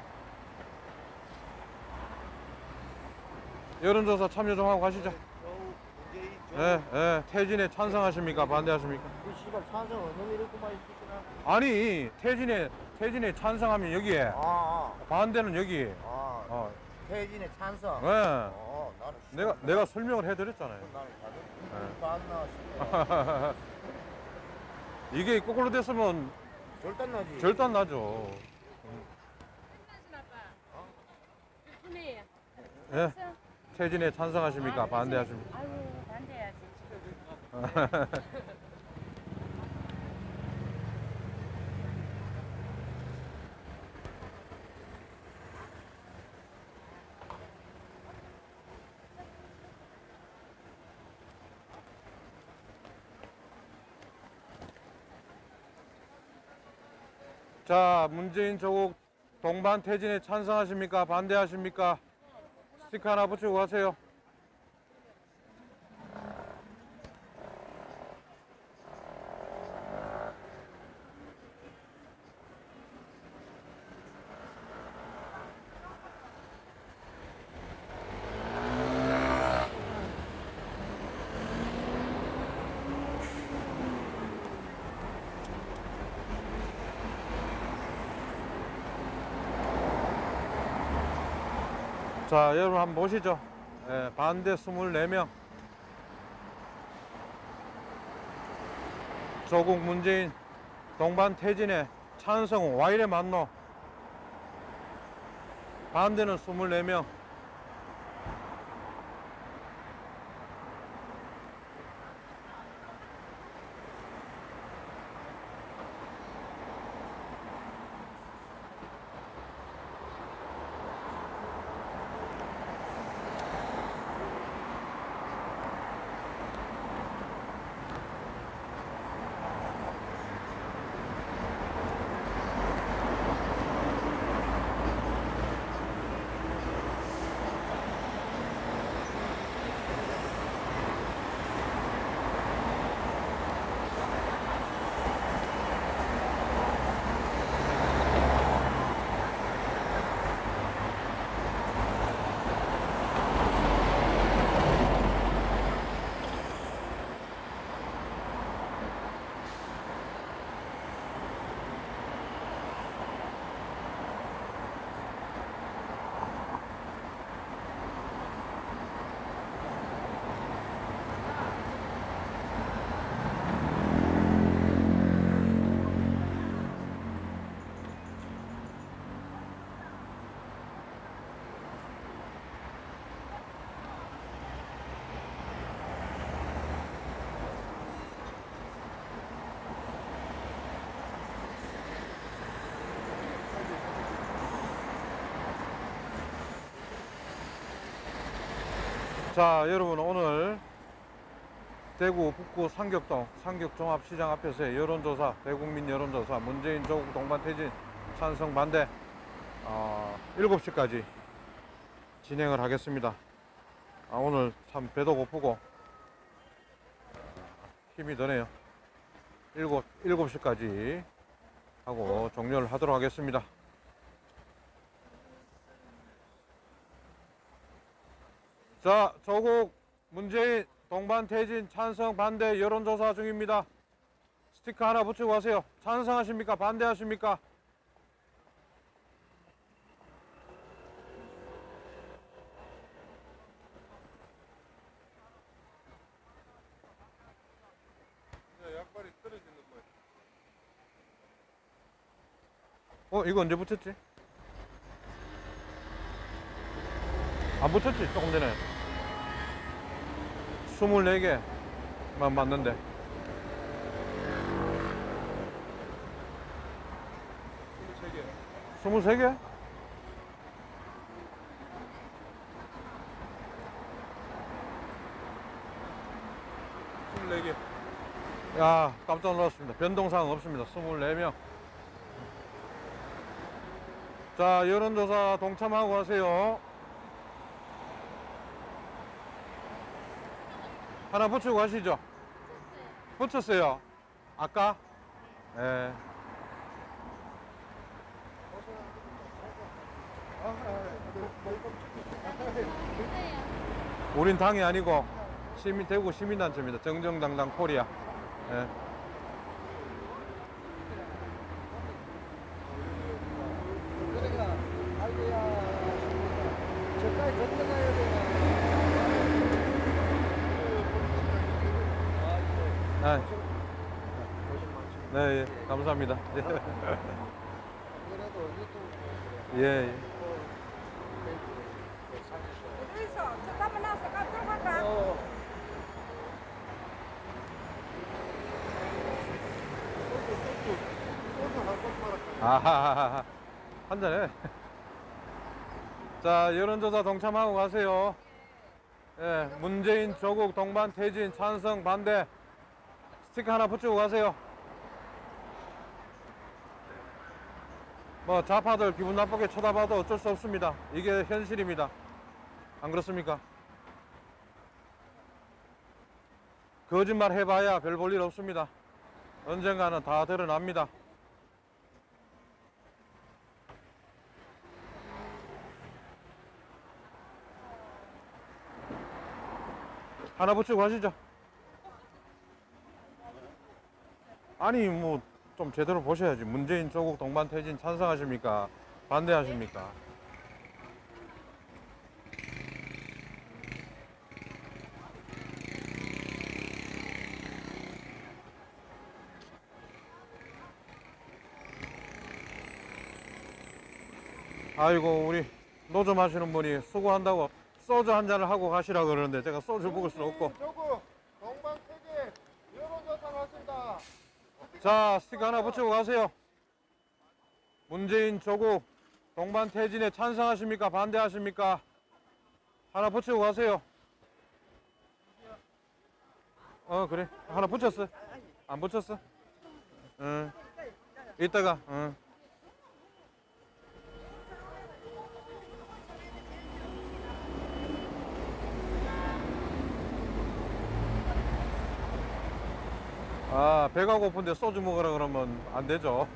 Speaker 1: 여론조사 참여 좀 하고 가시죠.
Speaker 5: 문재인
Speaker 1: 예, 예, 퇴진에 찬성하십니까? 반대하십니까?
Speaker 5: 그 씨발 찬성 어느 이렇게만 있으시나?
Speaker 1: 아니, 퇴진에 퇴진에 찬성하면 여기에,
Speaker 5: 아,
Speaker 1: 반대는 여기.
Speaker 5: 아,
Speaker 1: 어,
Speaker 5: 퇴진의 찬성.
Speaker 1: 예.
Speaker 5: 어, 나는
Speaker 1: 내가 내가 설명을 해드렸잖아요.
Speaker 5: 나는
Speaker 1: 네.
Speaker 5: 다른 만나 싶어.
Speaker 1: 이게 거꾸로 됐으면
Speaker 5: 절단 나지.
Speaker 1: 절단 나죠.
Speaker 2: 분해요.
Speaker 1: 예, 퇴진에 찬성하십니까? 반대하십니까?
Speaker 2: 아유, 반대해야지.
Speaker 1: 자, 문재인 조국 동반 퇴진에 찬성하십니까? 반대하십니까? 스티커 하나 붙이고 가세요. 자, 여러분 한번 보시죠. 예, 반대 이십사 명. 조국 문재인 동반 퇴진에 찬성은 와 이래 많노? 반대는 이십사 명. 자, 여러분 오늘 대구 북구 상격동 상격종합시장 앞에서의 여론조사, 대국민 여론조사, 문재인 조국 동반 퇴진 찬성 반대 어, 일곱 시까지 진행을 하겠습니다. 아, 오늘 참 배도 고프고 힘이 드네요. 일곱, 일곱 시까지 하고 종료를 하도록 하겠습니다. 자, 조국 문재인 동반 퇴진 찬성 반대 여론조사 중입니다. 스티커 하나 붙이고 가세요. 찬성하십니까? 반대하십니까?
Speaker 4: 약발이 떨어지는 거.
Speaker 1: 어, 이거 언제 붙였지? 안 붙였지? 조금 전에 스물네 개만 맞는데.
Speaker 4: 스물세 개.
Speaker 1: 스물세 개?
Speaker 4: 스물네 개.
Speaker 1: 야, 깜짝 놀랐습니다. 변동사항 없습니다. 스물네 명. 자, 여론조사 동참하고 가세요. 하나 붙이고 가시죠. 붙였어요. 아까? 예. 우린 당이 아니고 시민, 대구 시민단체입니다. 정정당당 코리아. 예.
Speaker 6: 그러니까 아이고야 저까지 건너가야 되나.
Speaker 1: 아, 네, 예, 감사합니다. 예,
Speaker 6: 그래도 유튜브
Speaker 1: 예. 예.
Speaker 3: 어디서 잠깐만 나서 깜짝 갈까?
Speaker 6: 어.
Speaker 4: 소주 한컵 팔았다.
Speaker 1: 아하하하. 한잔해. 자, 여론조사 동참하고 가세요. 예, 문재인 조국 동반 퇴진 찬성 반대 스티커 하나 붙이고 가세요. 뭐 좌파들 기분 나쁘게 쳐다봐도 어쩔 수 없습니다. 이게 현실입니다. 안 그렇습니까? 거짓말 해봐야 별 볼 일 없습니다. 언젠가는 다 드러납니다. 하나 붙이고 가시죠. 아니 뭐 좀 제대로 보셔야지. 문재인 조국 동반 퇴진 찬성하십니까? 반대하십니까? 아이고, 우리 노점 하시는 분이 수고한다고 소주 한 잔을 하고 가시라 그러는데 제가 소주 먹을 수는 없고.
Speaker 4: 조국 동반 퇴진 여론조사 나왔습니다.
Speaker 1: 자, 스티커 하나 붙이고 가세요. 문재인 조국 동반 퇴진에 찬성하십니까? 반대하십니까? 하나 붙이고 가세요. 어, 그래. 하나 붙였어. 안 붙였어? 응. 이따가, 응. 아, 배가 고픈데 소주 먹으라 그러면 안 되죠.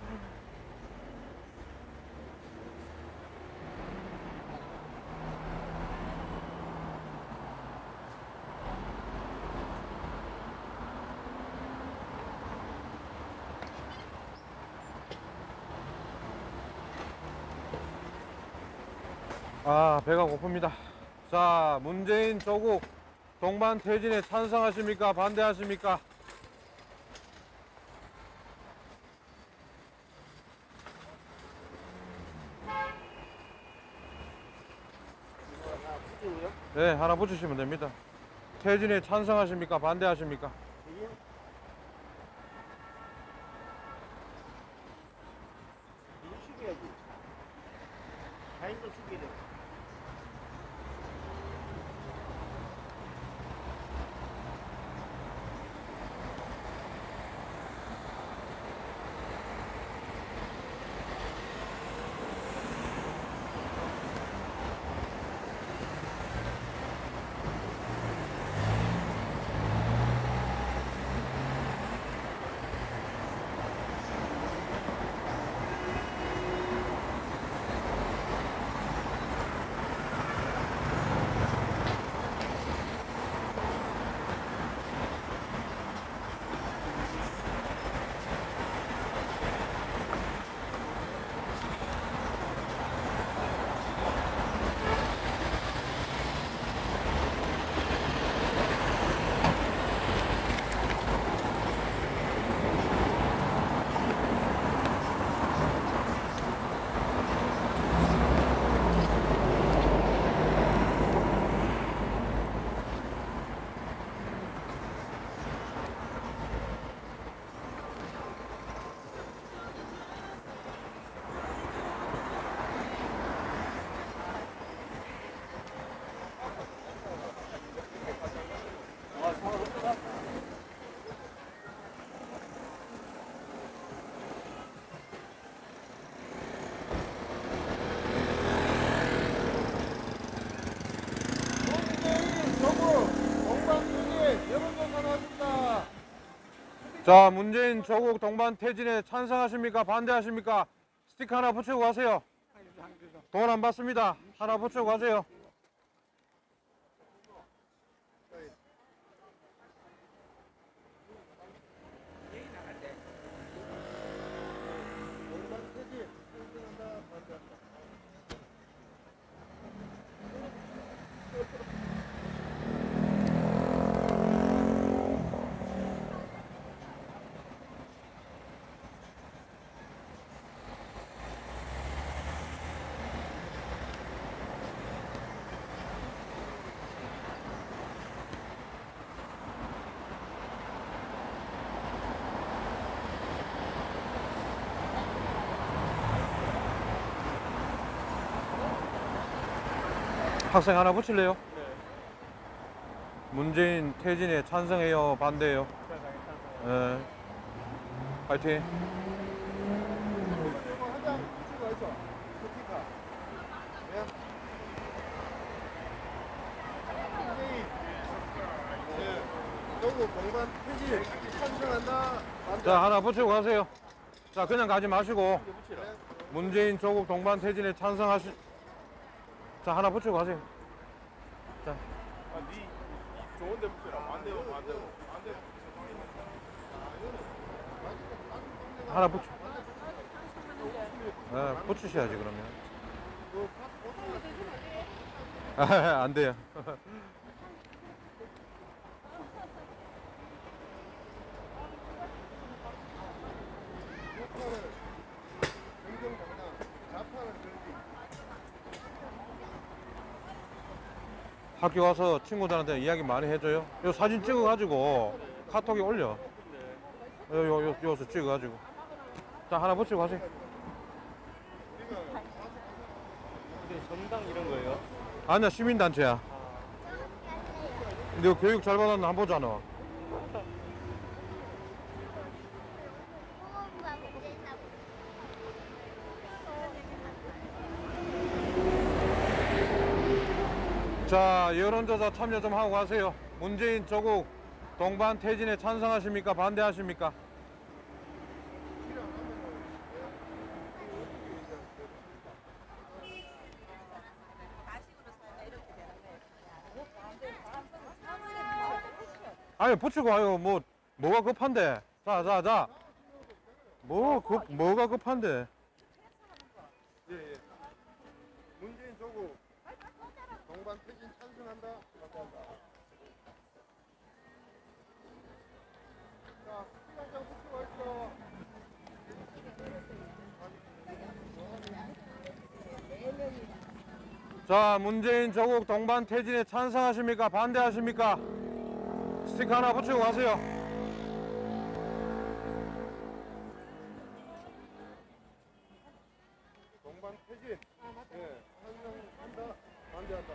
Speaker 1: 아, 배가 고픕니다. 자, 문재인 조국 동반 퇴진에 찬성하십니까? 반대하십니까? 네, 하나 붙이시면 됩니다. 퇴진에 찬성하십니까? 반대하십니까?
Speaker 5: 이거 죽여야지. 자인도 죽여야 돼.
Speaker 1: 자, 문재인 조국 동반 퇴진에 찬성하십니까? 반대하십니까? 스티커 하나 붙이고 가세요. 돈 안 받습니다. 하나 붙이고 가세요.
Speaker 4: 동반 폐지 찬성한다 반대한다.
Speaker 1: 학생 하나 붙일래요?
Speaker 5: 네.
Speaker 1: 문재인 퇴진에 찬성해요? 반대해요? 네. 파이팅.
Speaker 4: 이거 한장 붙이고 있어. 스티커. 예? 문재인 예. 조국 동반 폐지 찬성한다 반대.
Speaker 1: 자, 하나 붙이고 가세요. 자, 그냥 가지 마시고
Speaker 5: 붙이라.
Speaker 1: 문재인 조국 동반 퇴진에 찬성하시. 자, 하나 붙이고 가세요. 자,
Speaker 5: 아, 니 좋은데 붙여라. 반대고 반대고. 반대.
Speaker 1: 하나 붙여. 네, 붙이셔야지 그러면. 아, 안 돼요.
Speaker 4: 좌파는 긍정당당, 좌파는 그렇지.
Speaker 1: 학교 와서 친구들한테 이야기 많이 해줘요. 요 사진 찍어가지고 카톡에 올려. 요, 요, 요, 요서 찍어가지고. 자, 하나 붙이고 가세요.
Speaker 5: 근데 정당 이런 거예요?
Speaker 1: 아니야, 시민단체야. 너 교육 잘 받았나 안 보잖아.
Speaker 2: 부모가 문제있나
Speaker 1: 자, 여론조사 참여 좀 하고 가세요. 문재인 조국 동반 퇴진에 찬성하십니까? 반대하십니까?
Speaker 3: 가식으로 살다 이렇게 되는 거예요.
Speaker 1: 아니, 붙이고 와요. 뭐, 뭐가 급한데? 자, 자, 자. 뭐, 급, 뭐가 급한데?
Speaker 4: 예, 예. 문재인 조국 동반 퇴진 찬성한다 반대한다. 자, 스티커 한장 붙이고 있어.
Speaker 1: 자, 문재인 조국 동반 퇴진에 찬성하십니까? 반대하십니까? 스티커 하나 붙이고 가세요.
Speaker 4: 동반 퇴진. 예, 찬성한다 반대한다.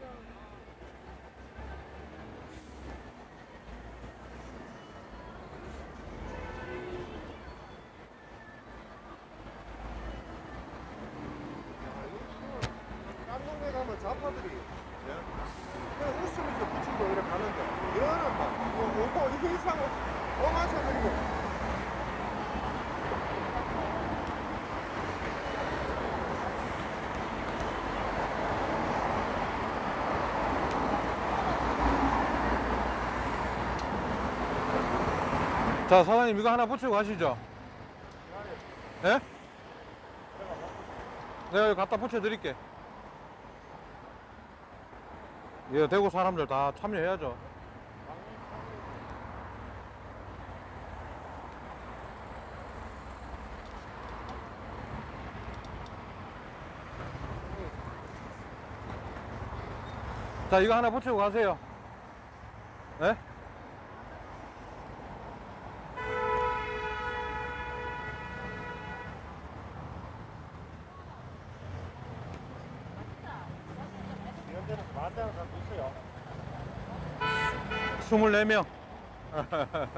Speaker 4: 딴 동네 가면 좌파들이 예? 그냥 웃으면서 붙이고 이렇게 가는데 여는 막 뭐, 오고 이게 이상 엉아서들이고
Speaker 1: 자, 사장님 이거 하나 붙이고 가시죠. 예? 내가 여기 갖다 붙여드릴게. 예, 대구 사람들 다 참여해야죠. 자, 이거 하나 붙이고 가세요. 예?
Speaker 4: 현재는 반대하는 사람도 있어요.
Speaker 1: 스물네 명.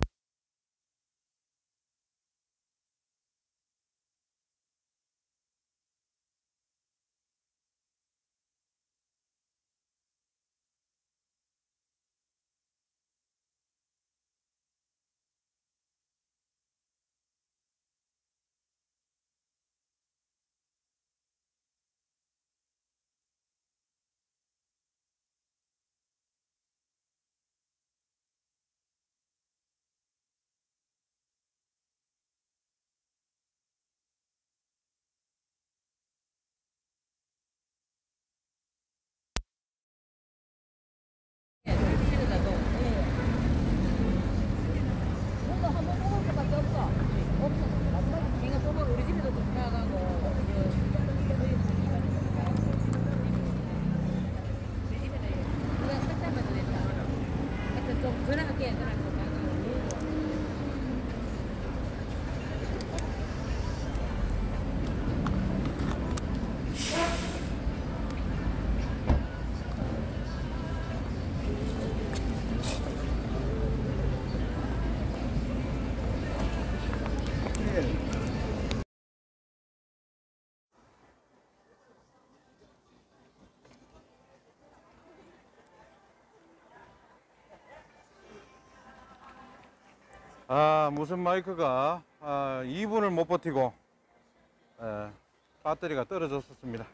Speaker 1: 아, 무슨 마이크가 아, 이 분을 못 버티고 에, 배터리가 떨어졌었습니다.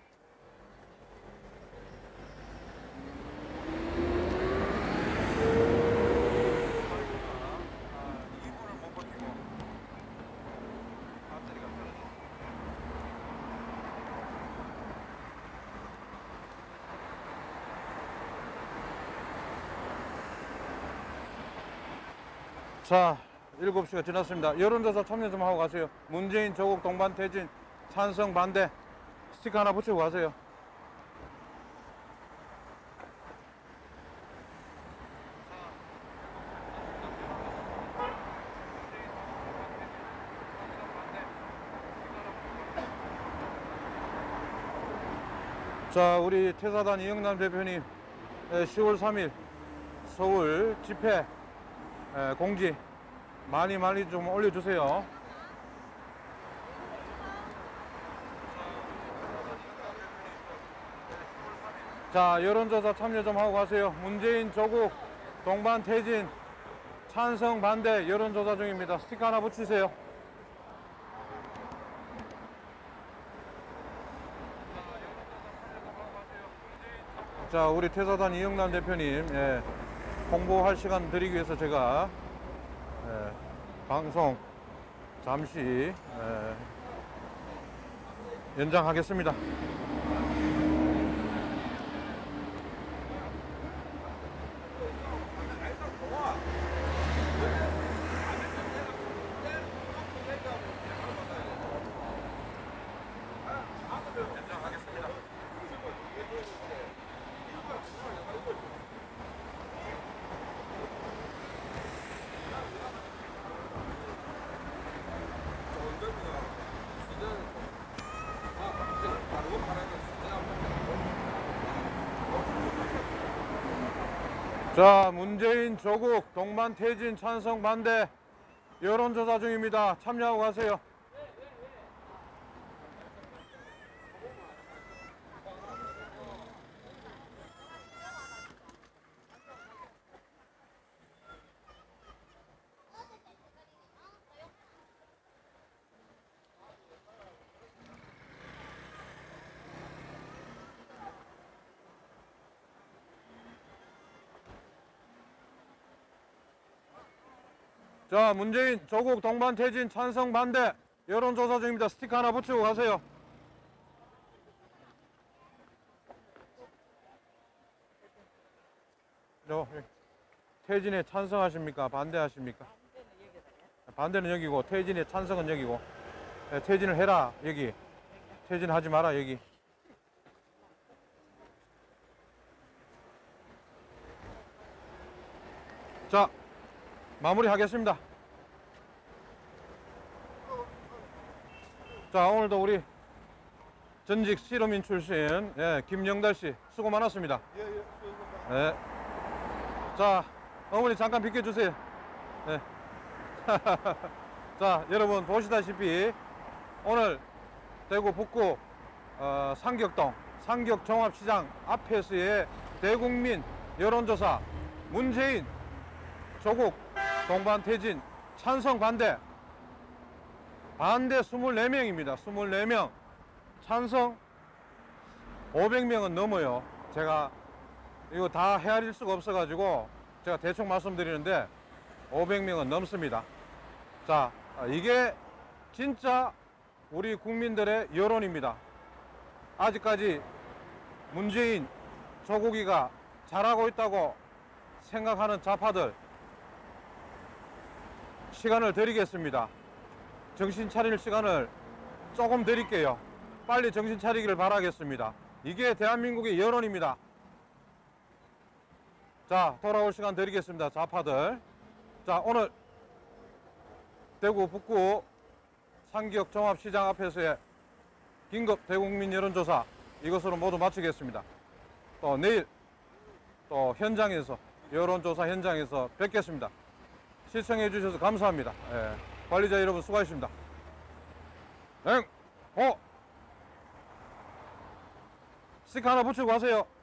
Speaker 1: 자, 일곱 시가 지났습니다. 여론조사 참여 좀 하고 가세요. 문재인, 조국, 동반, 퇴진, 찬성, 반대 스티커 하나 붙이고 가세요. 자, 우리 퇴사단 이영남 대표님 시월 삼일 서울 집회 에, 공지 많이 많이 좀 올려주세요. 자, 여론조사 참여 좀 하고 가세요. 문재인, 조국, 동반, 퇴진, 찬성, 반대 여론조사 중입니다. 스티커 하나 붙이세요. 자, 우리 퇴사단 이영남 대표님 예, 홍보할 시간 드리기 위해서 제가 예, 방송 잠시 예, 연장하겠습니다. 자, 문재인, 조국, 동반, 퇴진, 찬성, 반대 여론조사 중입니다. 참여하고 가세요. 자, 문재인, 조국, 동반, 퇴진, 찬성, 반대 여론조사 중입니다. 스티커 하나 붙이고 가세요. 저, 퇴진에 찬성하십니까? 반대하십니까? 반대는 여기고 퇴진에 찬성은 여기고. 네, 퇴진을 해라 여기. 퇴진하지 마라 여기. 자, 마무리하겠습니다. 자, 오늘도 우리 전직 실험인 출신 예, 김영달 씨 수고 많았습니다.
Speaker 4: 예, 예, 수고하셨습니다.
Speaker 1: 네. 자, 어머니 잠깐 비켜주세요. 네. 자, 여러분 보시다시피 오늘 대구 북구 어, 상격동 상격종합시장 앞에서의 대국민 여론조사 문재인, 조국, 동반, 퇴진, 찬성, 반대 반대 이십사 명입니다. 이십사 명 찬성 오백 명은 넘어요. 제가 이거 다 헤아릴 수가 없어 가지고 제가 대충 말씀드리는데 오백 명은 넘습니다. 자, 이게 진짜 우리 국민들의 여론입니다. 아직까지 문재인, 조국이가 잘하고 있다고 생각하는 좌파들 시간을 드리겠습니다. 정신 차릴 시간을 조금 드릴게요. 빨리 정신 차리기를 바라겠습니다. 이게 대한민국의 여론입니다. 자, 돌아올 시간 드리겠습니다. 좌파들. 자, 오늘 대구 북구 상기역 종합시장 앞에서의 긴급 대국민 여론조사 이것으로 모두 마치겠습니다. 또 내일 또 현장에서 여론조사 현장에서 뵙겠습니다. 시청해 주셔서 감사합니다. 예, 관리자 여러분 수고하셨습니다. 응, 호 스티커 하나 붙이고 가세요.